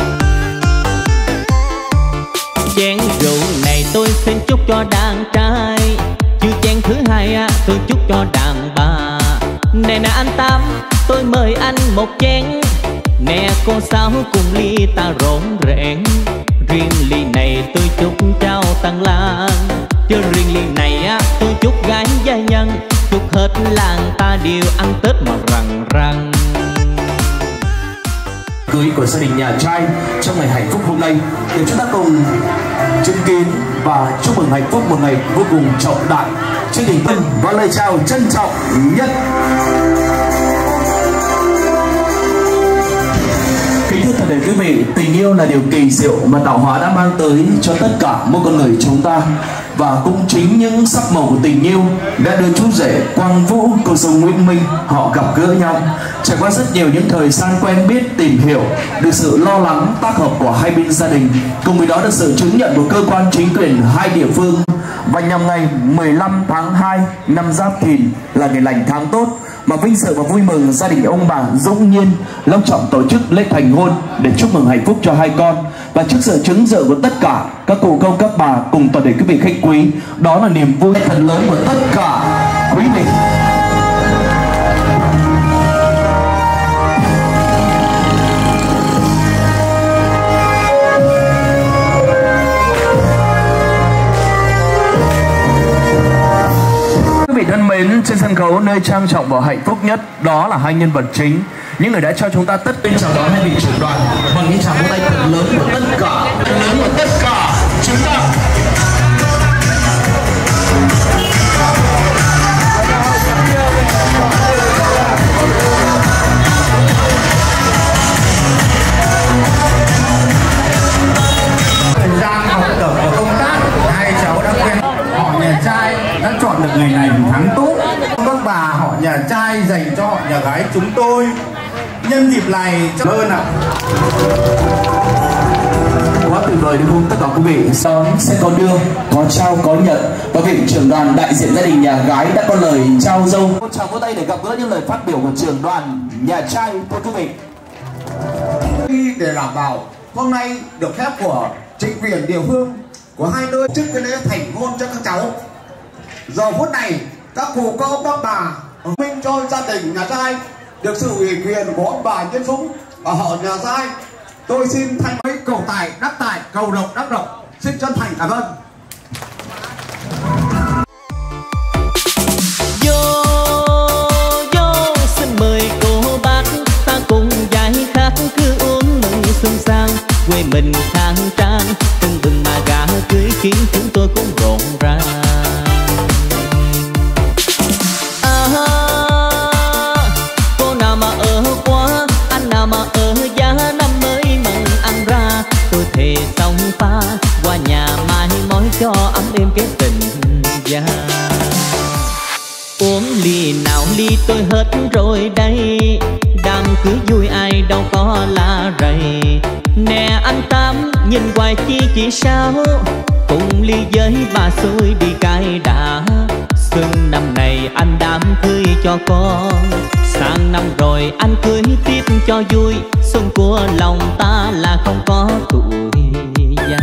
Speaker 2: Chén rượu này tôi xin chúc cho đàn trai, chứ chén thứ hai tôi chúc cho đàn bà. Này nè anh Tám, tôi mời anh một chén, nè cô Sáu cùng ly ta rộn rẽn. Riêng ly này tôi chúc trao tặng làng, chứ riêng ly này á tôi chúc gái gia nhân, chúc hết làng ta đều ăn Tết mà răng răng.
Speaker 7: Cưới của gia đình nhà trai trong ngày hạnh phúc hôm nay, để chúng ta cùng chứng kiến và chúc mừng hạnh phúc một ngày vô cùng trọng đại. Chương trình Tân và lời chào trân trọng nhất. Kính thưa toàn thể quý vị, tình yêu là điều kỳ diệu mà tạo hóa đã mang tới cho tất cả mỗi con người chúng ta, và cũng chính những sắc màu của tình yêu đã đưa chú rể Quang Vũ, cô dâu Nguyễn Minh họ gặp gỡ nhau. Trải qua rất nhiều những thời gian quen biết, tìm hiểu, được sự lo lắng tác hợp của hai bên gia đình, cùng với đó được sự chứng nhận của cơ quan chính quyền hai địa phương. Và nhằm ngày mười lăm tháng hai năm Giáp Thìn là ngày lành tháng tốt, mà vinh dự và vui mừng gia đình ông bà Dũng Nhiên long trọng tổ chức lễ thành hôn để chúc mừng hạnh phúc cho hai con. Và trước sự chứng dự của tất cả các cụ công các bà cùng toàn thể quý vị khách quý, đó là niềm vui thật lớn của tất cả quý vị. Quý vị thân mến, trên sân khấu nơi trang trọng và hạnh phúc nhất, đó là hai nhân vật chính, những người đã cho chúng ta tất bên chào đón hai vị trưởng đoàn bằng những tràng vỗ tay thật lớn của tất cả, thật lớn của tất cả chúng ta.
Speaker 5: Thời gian học tập và công tác, hai cháu đã quen. Họ nhà trai đã chọn được ngày này tháng tốt. Các bà họ nhà trai dành cho họ nhà gái chúng tôi. Nhân dịp này ơn ạ.
Speaker 7: Quá tuyệt vời đúng không tất cả quý vị? Đón sẽ có đưa, có trao, có nhận. Và vị trưởng đoàn đại diện gia đình nhà gái đã có lời trao dâu. Một tràng vỗ tay để gặp gỡ những lời phát biểu của trưởng đoàn nhà trai thưa quý vị.
Speaker 5: Để đảm bảo hôm nay được phép của chính quyền địa phương của hai nơi trước cái lễ thành hôn cho các cháu. Giờ phút này các cụ cô các bà
Speaker 8: Minh cho gia đình nhà trai được sự ủy quyền của ông bà Nhân Dũng và họ nhà trai. Tôi xin thay mấy cầu tài đắc tài, cầu độc đắc độc. Xin chân thành cảm ơn.
Speaker 2: Vô vô xin mời cô bác ta cùng giải khát cứ uống mừng xuân sang, quê mình khang trang tưng bừng mà gà cưới khiến chúng tôi cũng rộn ràng. À, cô nào mà ở quá, anh nào mà ở giá năm mới mừng ăn ra, tôi thề xong pha qua nhà mai mối cho ấm êm cái tình gia. Uống ly nào ly tôi hết rồi đây, đám cưới vui ai đâu có la rầy. Nè anh Tám nhìn hoài chi chỉ sao, cùng ly với bà xui đi cai đã. Xuân năm này anh đám cưới cho con, sang năm rồi anh cưới tiếp cho vui. Xuân của lòng ta là không có tuổi già.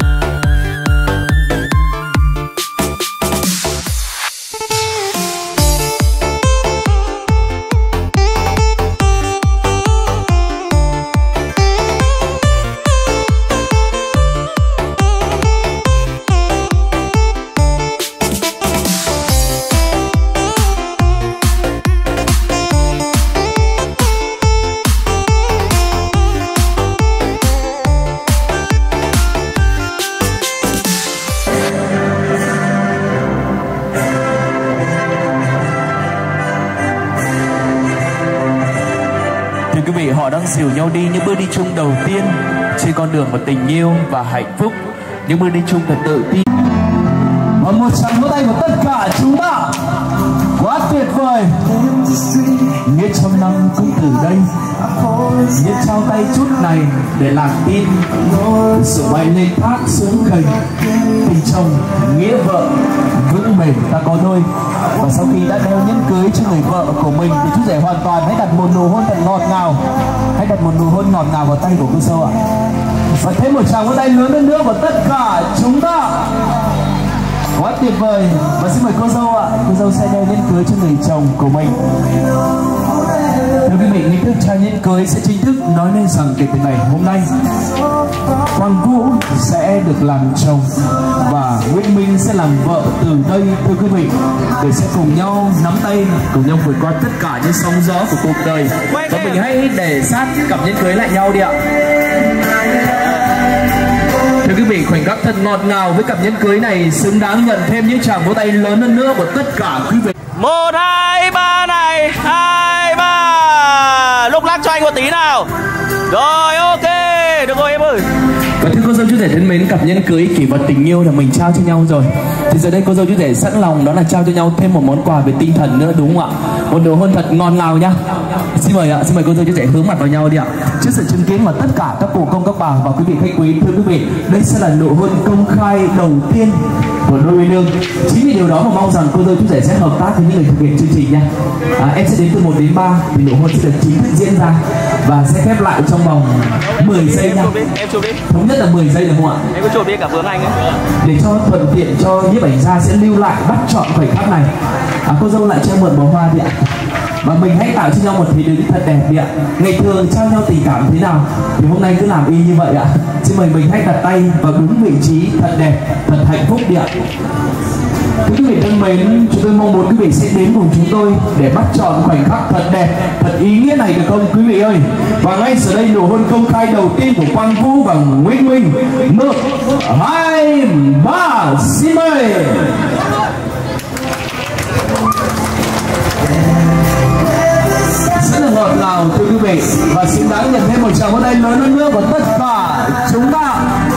Speaker 7: Họ đang dìu nhau đi những bước đi chung đầu tiên trên con đường của tình yêu và hạnh phúc, những bước đi chung thật tự tin. Và một tràng vỗ tay của tất cả chúng ta, quá tuyệt vời. Nghĩa trăm năm cũng từ đây, Nghĩa trao tay chút này để làm tin, sự bay lên thác xuống gầy, tình chồng nghĩa vợ vững bền ta có đôi. Và sau khi đã đeo nhẫn cưới cho người vợ của mình thì chú rể hoàn toàn hãy đặt một nụ hôn thật ngọt ngào, hãy đặt một nụ hôn ngọt ngào vào tay của cô dâu ạ. Và thêm một tràng vỗ tay lớn hơn nữa của tất cả chúng ta, quá tuyệt vời. Và xin mời cô dâu ạ, cô dâu sẽ đeo nhẫn cưới cho người chồng của mình. Thưa quý vị, nghi thức trao nhẫn cưới sẽ chính thức nói lên rằng kể từ ngày hôm nay, Quang Vũ sẽ được làm chồng và Nguyễn Minh sẽ làm vợ từ đây, thưa quý vị, để sẽ cùng nhau nắm tay, cùng nhau vượt qua tất cả những sóng gió của cuộc đời. Và mình hãy để sát cặp nhẫn cưới lại nhau đi ạ. Thưa quý vị, khoảnh khắc thật ngọt ngào với cặp nhẫn cưới này xứng đáng nhận thêm những tràng vỗ tay lớn hơn nữa của tất cả quý vị.
Speaker 6: Một hai ba này, hai ba, lúc lắc cho anh một tí nào. Rồi ok, được rồi em ơi.
Speaker 7: Và thưa cô dâu chú rể thân mến, cặp nhẫn cưới kỷ vật tình yêu là mình trao cho nhau rồi. Thì giờ đây cô dâu chú rể sẵn lòng đó là trao cho nhau thêm một món quà về tinh thần nữa, đúng không ạ? Một nụ hôn thật ngon ngào nhá. Xin mời ạ, xin mời cô dâu chú rể hướng mặt vào nhau đi ạ. Trước sự chứng kiến của tất cả các cụ công các bà và quý vị khách quý, thưa quý vị, đây sẽ là nụ hôn công khai đầu tiên của đôi uyên ương. Chính vì điều đó mà mong rằng cô dâu chú rể sẽ hợp tác với những người thực hiện chương trình nha. À, em sẽ đếm từ một đến ba thì nụ hôn sẽ được chính thức diễn ra và sẽ khép lại trong vòng mười giây nha.
Speaker 6: Em chụp đi.
Speaker 7: Thống nhất là mười giây được không ạ?
Speaker 6: Em cứ chụp đi cả Vương Anh ấy.
Speaker 7: Để cho thuận tiện cho nhiếp ảnh gia sẽ lưu lại bắt chọn khoảnh khắc này. À, cô dâu lại cho mượn bó hoa đi ạ. Và mình hãy tạo cho nhau một thế đứng thật đẹp đi ạ. Ngày thường trao nhau tình cảm thế nào thì hôm nay cứ làm y như vậy ạ. Xin mời mình hãy đặt tay vào đúng vị trí thật đẹp, thật hạnh phúc đi ạ. Thưa quý vị thân mến, chúng tôi mong muốn quý vị sẽ đến cùng chúng tôi để bắt chọn khoảnh khắc thật đẹp, thật ý nghĩa này được không quý vị ơi? Và ngay giờ đây nụ hôn công khai đầu tiên của Quang Vũ và Nguyễn Minh. Một, hai, ba, xin mời. Rất là ngọt ngào thưa quý vị, và xứng đáng nhận thêm một tràng vỗ tay lớn hơn nữa của tất cả chúng ta.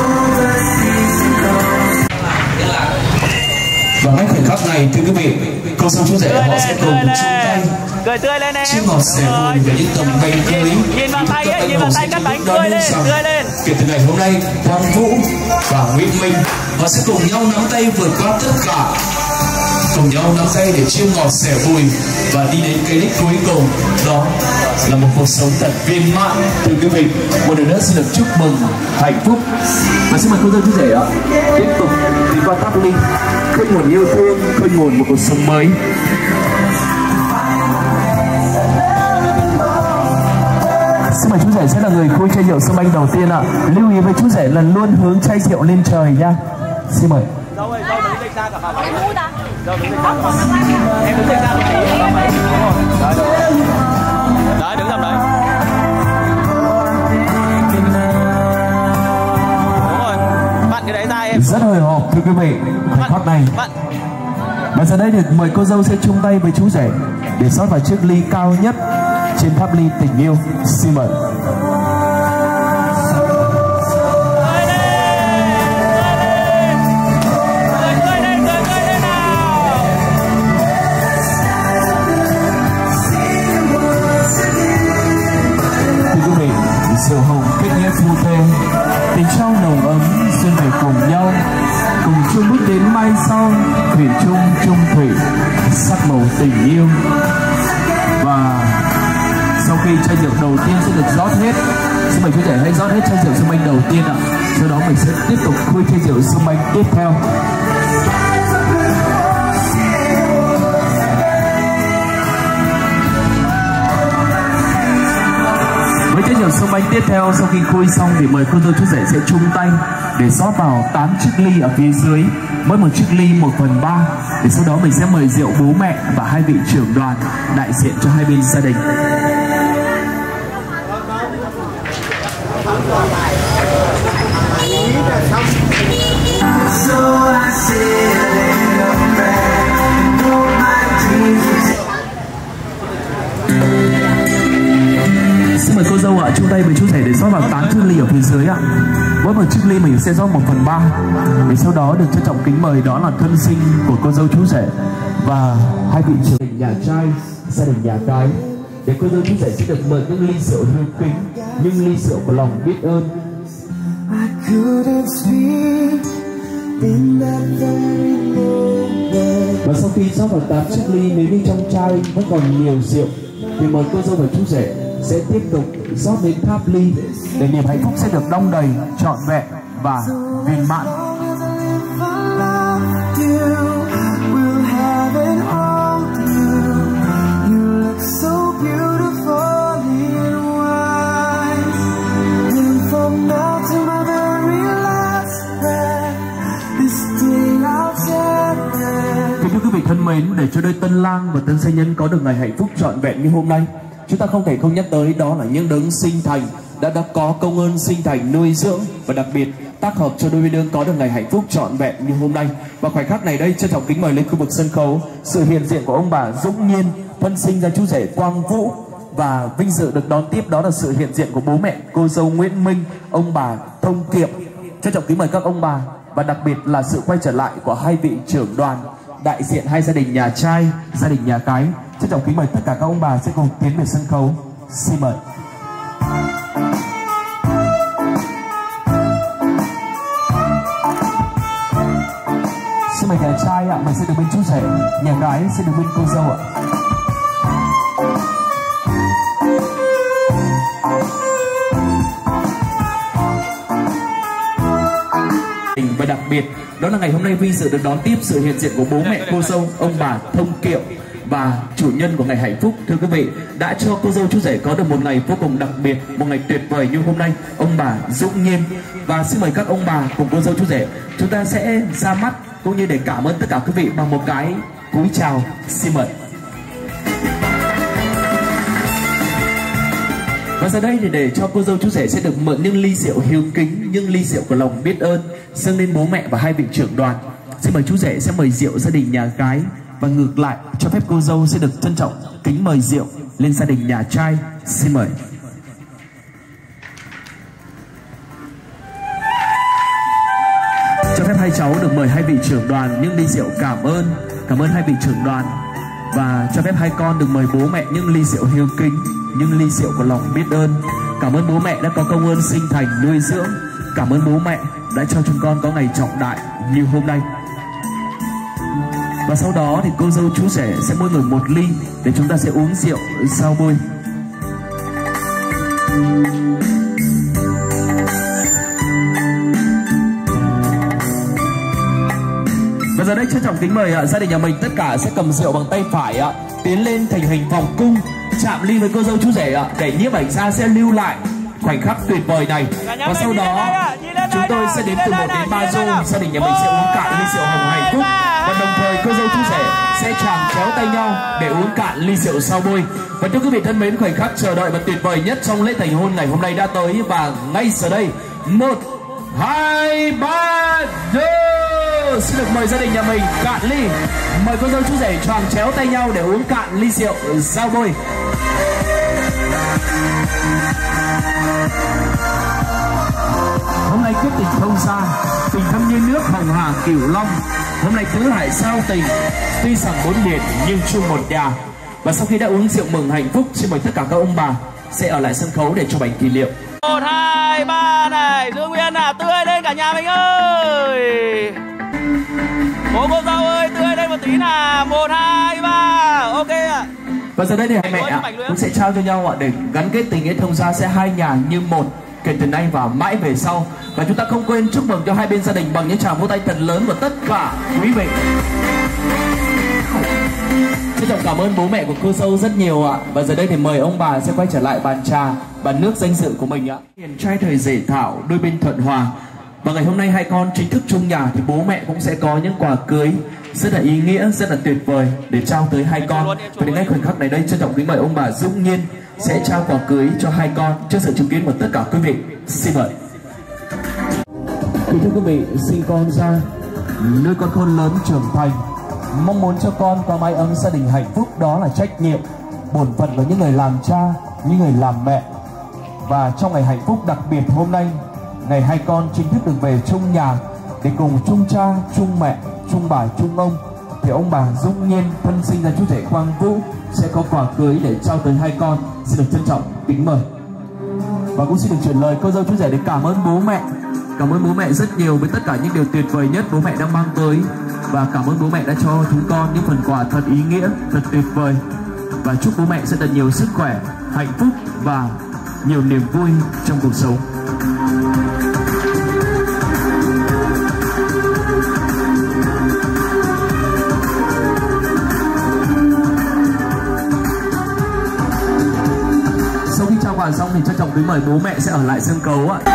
Speaker 7: Và ngay khoảnh khắc này thưa quý vị, cô dâu chú rể họ sẽ cùng chung tay
Speaker 6: cười tươi lên em.
Speaker 7: chia ngọt sẻ vui về những tầm bánh cưới.
Speaker 6: Nhìn vào tay ấy, nhìn vào tay cắt bánh, cười lên, cười lên.
Speaker 7: Kể từ ngày hôm nay, Quang Vũ và Nguyễn Minh họ sẽ cùng nhau nắm tay vượt qua tất cả, cùng nhau nắm tay để chia ngọt sẻ vui và đi đến cái đích cuối cùng, đó là một cuộc sống thật viên mãn. Thưa quý vị, một lần nữa xin được chúc mừng hạnh phúc. Và xin mời cô dâu chú rể ạ tiếp tục đi qua tháp ly, khơi nguồn yêu thương, khơi nguồn một cuộc sống mới. mời chú rể sẽ là người khui chai rượu sâm anh đầu tiên ạ. Lưu ý với chú rể là luôn hướng chai rượu lên trời nha. Xin mời.
Speaker 6: Dâu ơi, dâu đứng xa cả bà mấy. Dâu đứng xa cả bà mấy. Em đứng xa một tí cả bà mấy. Đấy, đấy, đứng tầm đấy. Đúng rồi, vặn cái đấy ra em.
Speaker 7: Rất hồi hộp thưa quý vị, khoảnh khắc này. Và giờ đây được mời cô dâu sẽ chung tay với chú rể để rót vào chiếc ly cao nhất trên tháp ly tình yêu. Xin mời. Rượu hồng kết nghĩa phu thê, tình trao nồng ấm xuyên về cùng nhau, cùng chung bước đến mai sau, thủy chung chung thủy, sắc màu tình yêu. Và sau khi chai rượu đầu tiên sẽ được rót hết, xin mời chú rể hãy rót hết chai rượu sâm anh đầu tiên ạ. Sau đó mình sẽ tiếp tục khui chai rượu sâm anh tiếp theo. Với chai rượu sâm anh tiếp theo, sau khi khui xong thì mời cô dâu chú rể sẽ chung tay để rót vào tám chiếc ly ở phía dưới, mỗi một chiếc ly một phần ba. Để sau đó mình sẽ mời rượu bố mẹ và hai vị trưởng đoàn đại diện cho hai bên gia đình. Xin mời cô dâu ạ, chung tay với chú rể để rót vào tám chiếc ly ở phía dưới ạ. Mỗi một chiếc ly mình sẽ rót một phần ba. Để sau đó được trân trọng kính mời đó là thân sinh của cô dâu chú rể và hai vị trưởng nhà trai, gia đình nhà gái. Để cô dâu chú rể sẽ được mời những ly rượu hiếu kính, những ly rượu của lòng biết ơn. Và sau khi rót vào tám chiếc ly, nếu như trong chai vẫn còn nhiều rượu thì mời cô dâu và chú rể sẽ tiếp tục rót lên tháp ly để niềm hạnh phúc sẽ được đong đầy, trọn vẹn và viên mãn. Thưa quý vị thân mến, để cho đôi tân lang và tân sinh nhân có được ngày hạnh phúc trọn vẹn như hôm nay, chúng ta không thể không nhắc tới đó là những đấng sinh thành đã đã có công ơn sinh thành nuôi dưỡng và đặc biệt tác hợp cho đôi bên đương có được ngày hạnh phúc trọn vẹn như hôm nay. Và khoảnh khắc này đây, trân trọng kính mời lên khu vực sân khấu sự hiện diện của ông bà Dũng Nhiên, thân sinh ra chú rể Quang Vũ, và vinh dự được đón tiếp đó là sự hiện diện của bố mẹ cô dâu Nguyễn Minh, ông bà Thông Kiệm. Trân trọng kính mời các ông bà và đặc biệt là sự quay trở lại của hai vị trưởng đoàn đại diện hai gia đình nhà trai, gia đình nhà gái. Trân trọng kính mời tất cả các ông bà sẽ cùng tiến về sân khấu. Xin mời. Xin mời nhà trai ạ, mời sẽ được bên chú rể, nhà gái sẽ được bên cô dâu ạ. Và đặc biệt đó là ngày hôm nay vinh dự được đón tiếp sự hiện diện của bố mẹ cô dâu, ông bà Thông Kiệm và chủ nhân của ngày hạnh phúc. Thưa quý vị, đã cho cô dâu chú rể có được một ngày vô cùng đặc biệt, một ngày tuyệt vời như hôm nay, ông bà Dũng Nhiên. Và xin mời các ông bà cùng cô dâu chú rể, chúng ta sẽ ra mắt cũng như để cảm ơn tất cả quý vị bằng một cái cúi chào. Xin mời. Và giờ đây thì để cho cô dâu chú rể sẽ được mượn những ly rượu hiếu kính, những ly rượu của lòng biết ơn dâng lên bố mẹ và hai vị trưởng đoàn. Xin mời chú rể sẽ mời rượu gia đình nhà gái, và ngược lại cho phép cô dâu sẽ được trân trọng kính mời rượu lên gia đình nhà trai. Xin mời. Cho phép hai cháu được mời hai vị trưởng đoàn những ly rượu cảm ơn, cảm ơn hai vị trưởng đoàn, và cho phép hai con được mời bố mẹ những ly rượu hiếu kính, những ly rượu của lòng biết ơn. Cảm ơn bố mẹ đã có công ơn sinh thành nuôi dưỡng, cảm ơn bố mẹ đã cho chúng con có ngày trọng đại như hôm nay. Và sau đó thì cô dâu chú rể sẽ mỗi người một ly để chúng ta sẽ uống rượu sau bôi. Và giờ đây trân trọng kính mời uh, gia đình nhà mình tất cả sẽ cầm rượu bằng tay phải uh, tiến lên thành hình vòng cung chạm ly với cô dâu chú rể ạ, để nhiếp ảnh gia sẽ lưu lại khoảnh khắc tuyệt vời này. Và sau đó chúng tôi sẽ đếm từ một đến ba rô, gia đình nhà mình sẽ uống cạn ly rượu hồng hạnh phúc, và đồng thời cô dâu chú rể sẽ choàng chéo tay nhau để uống cạn ly rượu sau bôi. Và thưa quý vị thân mến, khoảnh khắc chờ đợi và tuyệt vời nhất trong lễ thành hôn ngày hôm nay đã tới, và ngay giờ đây một hai ba rô, xin được mời gia đình nhà mình cạn ly, mời cô dâu chú rể choàng chéo tay nhau để uống cạn ly rượu giao bôi. Hôm nay quyết tình thông xa, tình thâm như nước hồng hà cửu long. Hôm nay tứ hải sao tình, tuy rằng bốn miền nhưng chung một nhà. Và sau khi đã uống rượu mừng hạnh phúc, xin mời tất cả các ông bà sẽ ở lại sân khấu để chụp ảnh kỷ niệm.
Speaker 6: Một hai ba này, Dương Nguyên à, tươi lên cả nhà mình ơi. Bố cô dâu ơi, tươi lên một tí nào. Một hai ba, ok ạ. À.
Speaker 7: Và giờ đây thì hai mẹ ạ cũng sẽ trao cho nhau ạ, để gắn kết tình nghĩa thông gia sẽ hai nhà như một kể từ nay và mãi về sau. Và chúng ta không quên chúc mừng cho hai bên gia đình bằng những tràng vỗ tay thật lớn của tất cả quý vị. Xin trọng cảm ơn bố mẹ của cô dâu rất nhiều ạ. Và giờ đây thì mời ông bà sẽ quay trở lại bàn trà, bàn nước danh dự của mình ạ. Hiền trai thời dễ thảo, đôi bên thuận hòa. Và ngày hôm nay hai con chính thức chung nhà thì bố mẹ cũng sẽ có những quà cưới rất là ý nghĩa, rất là tuyệt vời để trao tới hai con. Và đến ngay khoảnh khắc này đây, trân trọng kính mời ông bà Dũng Nhiên sẽ trao quà cưới cho hai con trước sự chứng kiến của tất cả quý vị. Xin mời. Kính thưa quý vị, sinh con ra nuôi con khôn lớn trưởng thành, mong muốn cho con có mái ấm gia đình hạnh phúc, đó là trách nhiệm bổn phận của những người làm cha, những người làm mẹ. Và trong ngày hạnh phúc đặc biệt hôm nay, ngày hai con chính thức được về chung nhà để cùng chung cha, chung mẹ, chung bà, chung ông, thì ông bà Dũng Nhiên thân sinh ra chú rể Quang Vũ sẽ có quà cưới để trao tới hai con. Xin được trân trọng kính mời. Và cũng xin được chuyển lời cô dâu chú rể để cảm ơn bố mẹ, cảm ơn bố mẹ rất nhiều với tất cả những điều tuyệt vời nhất bố mẹ đã mang tới, và cảm ơn bố mẹ đã cho chúng con những phần quà thật ý nghĩa, thật tuyệt vời. Và chúc bố mẹ rất là nhiều sức khỏe, hạnh phúc và nhiều niềm vui trong cuộc sống. Sau khi trao quà xong thì trân trọng kính mời bố mẹ sẽ ở lại sân khấu ạ.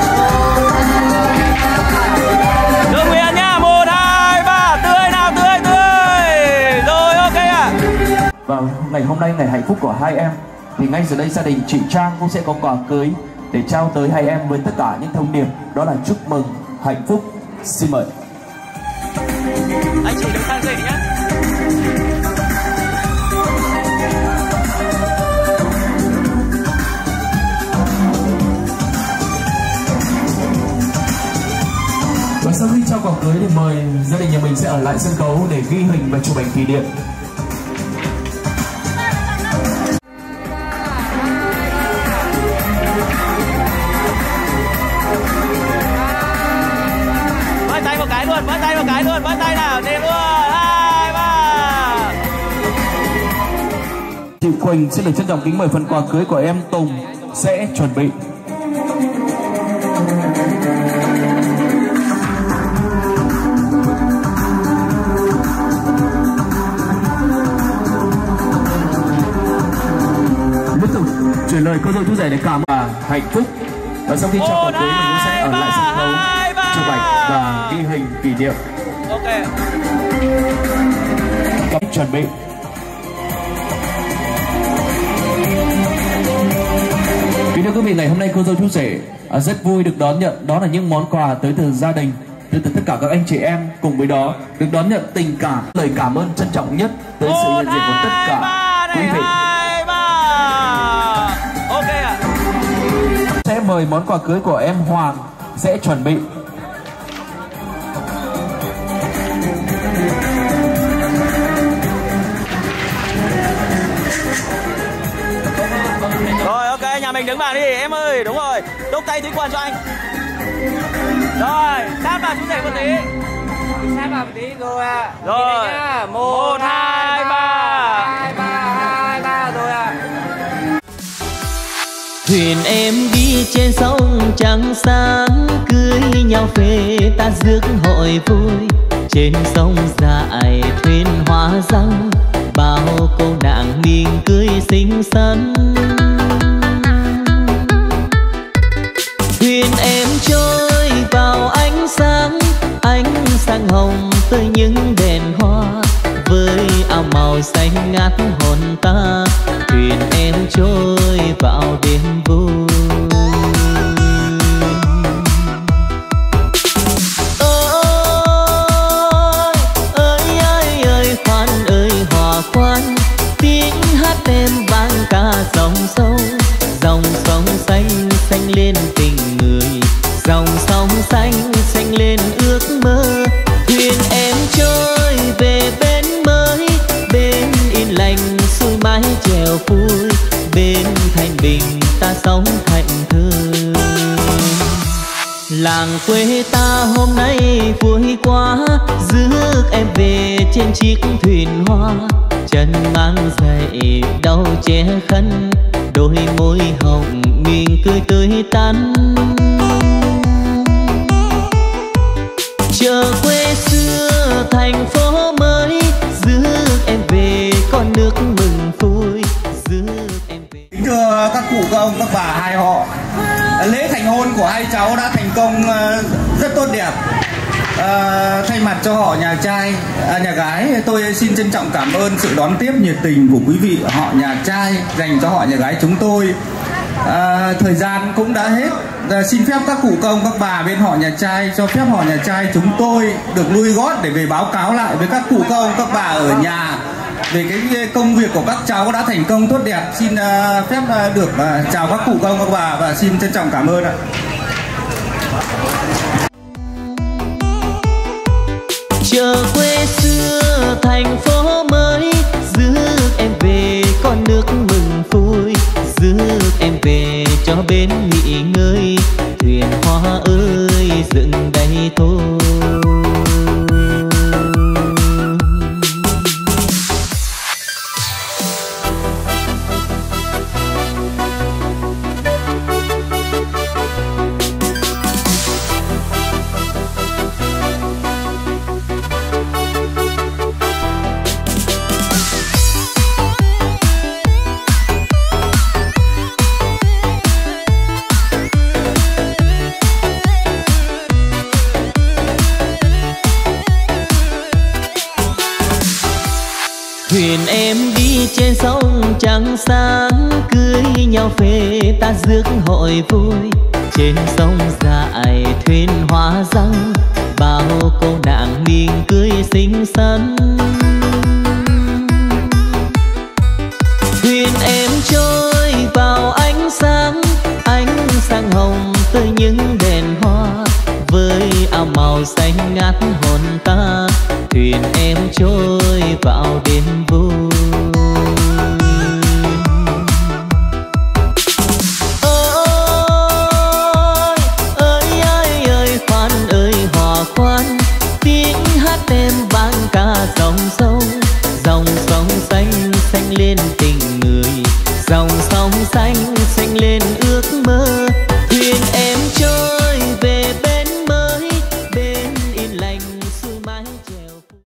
Speaker 6: Dương Nguyên nhá, một hai ba, tươi nào, tươi tươi. Rồi ok ạ. À.
Speaker 7: Và ngày hôm nay ngày hạnh phúc của hai em thì ngay giờ đây gia đình chị Trang cũng sẽ có quà cưới để trao tới hai em với tất cả những thông điệp, đó là chúc mừng hạnh phúc. Xin mời.
Speaker 6: Anh chị đứng sang gì nhé.
Speaker 7: Và sau khi trao quà cưới thì mời gia đình nhà mình sẽ ở lại sân khấu để ghi hình và chụp ảnh kỷ niệm.
Speaker 6: Vẫy tay một cái luôn, vẫy tay một cái luôn, vẫy tay nào, đi luôn, hai ba.
Speaker 7: Chị Quỳnh sẽ được trân trọng kính mời phần quà cưới của em Tùng sẽ chuẩn bị. Chuyển lời cô dâu chú rể để cảm ơn hạnh phúc. Và sau khi trao quà cưới mình cũng sẽ ở lại sân khấu chụp ảnh và ghi hình kỷ niệm.
Speaker 6: Ok.
Speaker 7: Các chuẩn bị. Kính thưa quý vị, ngày hôm nay cô dâu chú rể rất vui được đón nhận đó là những món quà tới từ gia đình, tới từ tất cả các anh chị em, cùng với đó được đón nhận tình cảm, lời cảm ơn trân trọng nhất tới sự hiện diện của tất cả quý vị. Sẽ mời món quà cưới của em Hoàng sẽ chuẩn bị.
Speaker 6: Rồi ok, nhà mình đứng vào đi em ơi, đúng rồi, đúc tay túi quần cho anh. Rồi, sát vào chú rể một tí. Sát vào một tí rồi ạ. À. Rồi, một, hai, ba. Hai, ba, hai, ba, rồi ạ. À.
Speaker 2: Thuyền em đi trên sông trắng sáng, cưới nhau về ta rước hội vui. Trên sông dài thuyền hoa răng, bao cô nàng miền cưới xinh xắn. Thuyền em trôi vào ánh sáng, ánh sáng hồng tới những đèn hoa, với áo màu xanh ngát hồn ta. Thuyền em trôi vào đêm vui. Khoan tiếng hát em vang ca dòng sông, dòng sông xanh xanh lên tình người, dòng sông xanh xanh lên ước mơ. Thuyền em trôi về bên mới, bên yên lành xuôi mái chèo vui, bên thanh bình ta sống thạnh thơi. Làng quê ta hôm nay vui quá, rước em về trên chiếc thuyền hoa. Chân mang giày đau che khăn, đôi môi hồng miệng cười tươi tắn. Chợ quê xưa thành phố mới, rước em về con nước mừng vui, rước em về.
Speaker 5: Kính thưa các cụ, các ông, các bà hai họ, lễ thành hôn của hai cháu đã thành công rất tốt đẹp. À, thay mặt cho họ nhà trai, à, nhà gái, tôi xin trân trọng cảm ơn sự đón tiếp nhiệt tình của quý vị họ nhà trai dành cho họ nhà gái chúng tôi. À, thời gian cũng đã hết. À, xin phép các cụ, các ông, các bà bên họ nhà trai cho phép họ nhà trai chúng tôi được lui gót để về báo cáo lại với các cụ, các ông, các bà ở nhà về cái công việc của các cháu đã thành công tốt đẹp. Xin uh, phép uh, được uh, chào các cụ, các ông, các bà và xin trân trọng cảm ơn ạ.
Speaker 2: Chợ quê xưa thành phố mới, rước em về con nước mừng vui, rước em về cho bên nghỉ ngơi. Thuyền hoa ơi dựng đây thôi. Thuyền em đi trên sông trắng sáng, cưới nhau về ta rước hội vui. Trên sông dài thuyền hoa răng, bao cô nàng miền cưới xinh xắn. Thuyền em trôi vào ánh sáng, ánh sáng hồng tới những đèn hoa, với áo màu xanh ngát hồn ta. Thuyền em trôi vào đêm vui. Ôi ơi ơi ơi khoan ơi hò khoan, tiếng hát em vang ca dòng sông, dòng sông xanh xanh lên tình người, dòng sông xanh xanh lên ước mơ.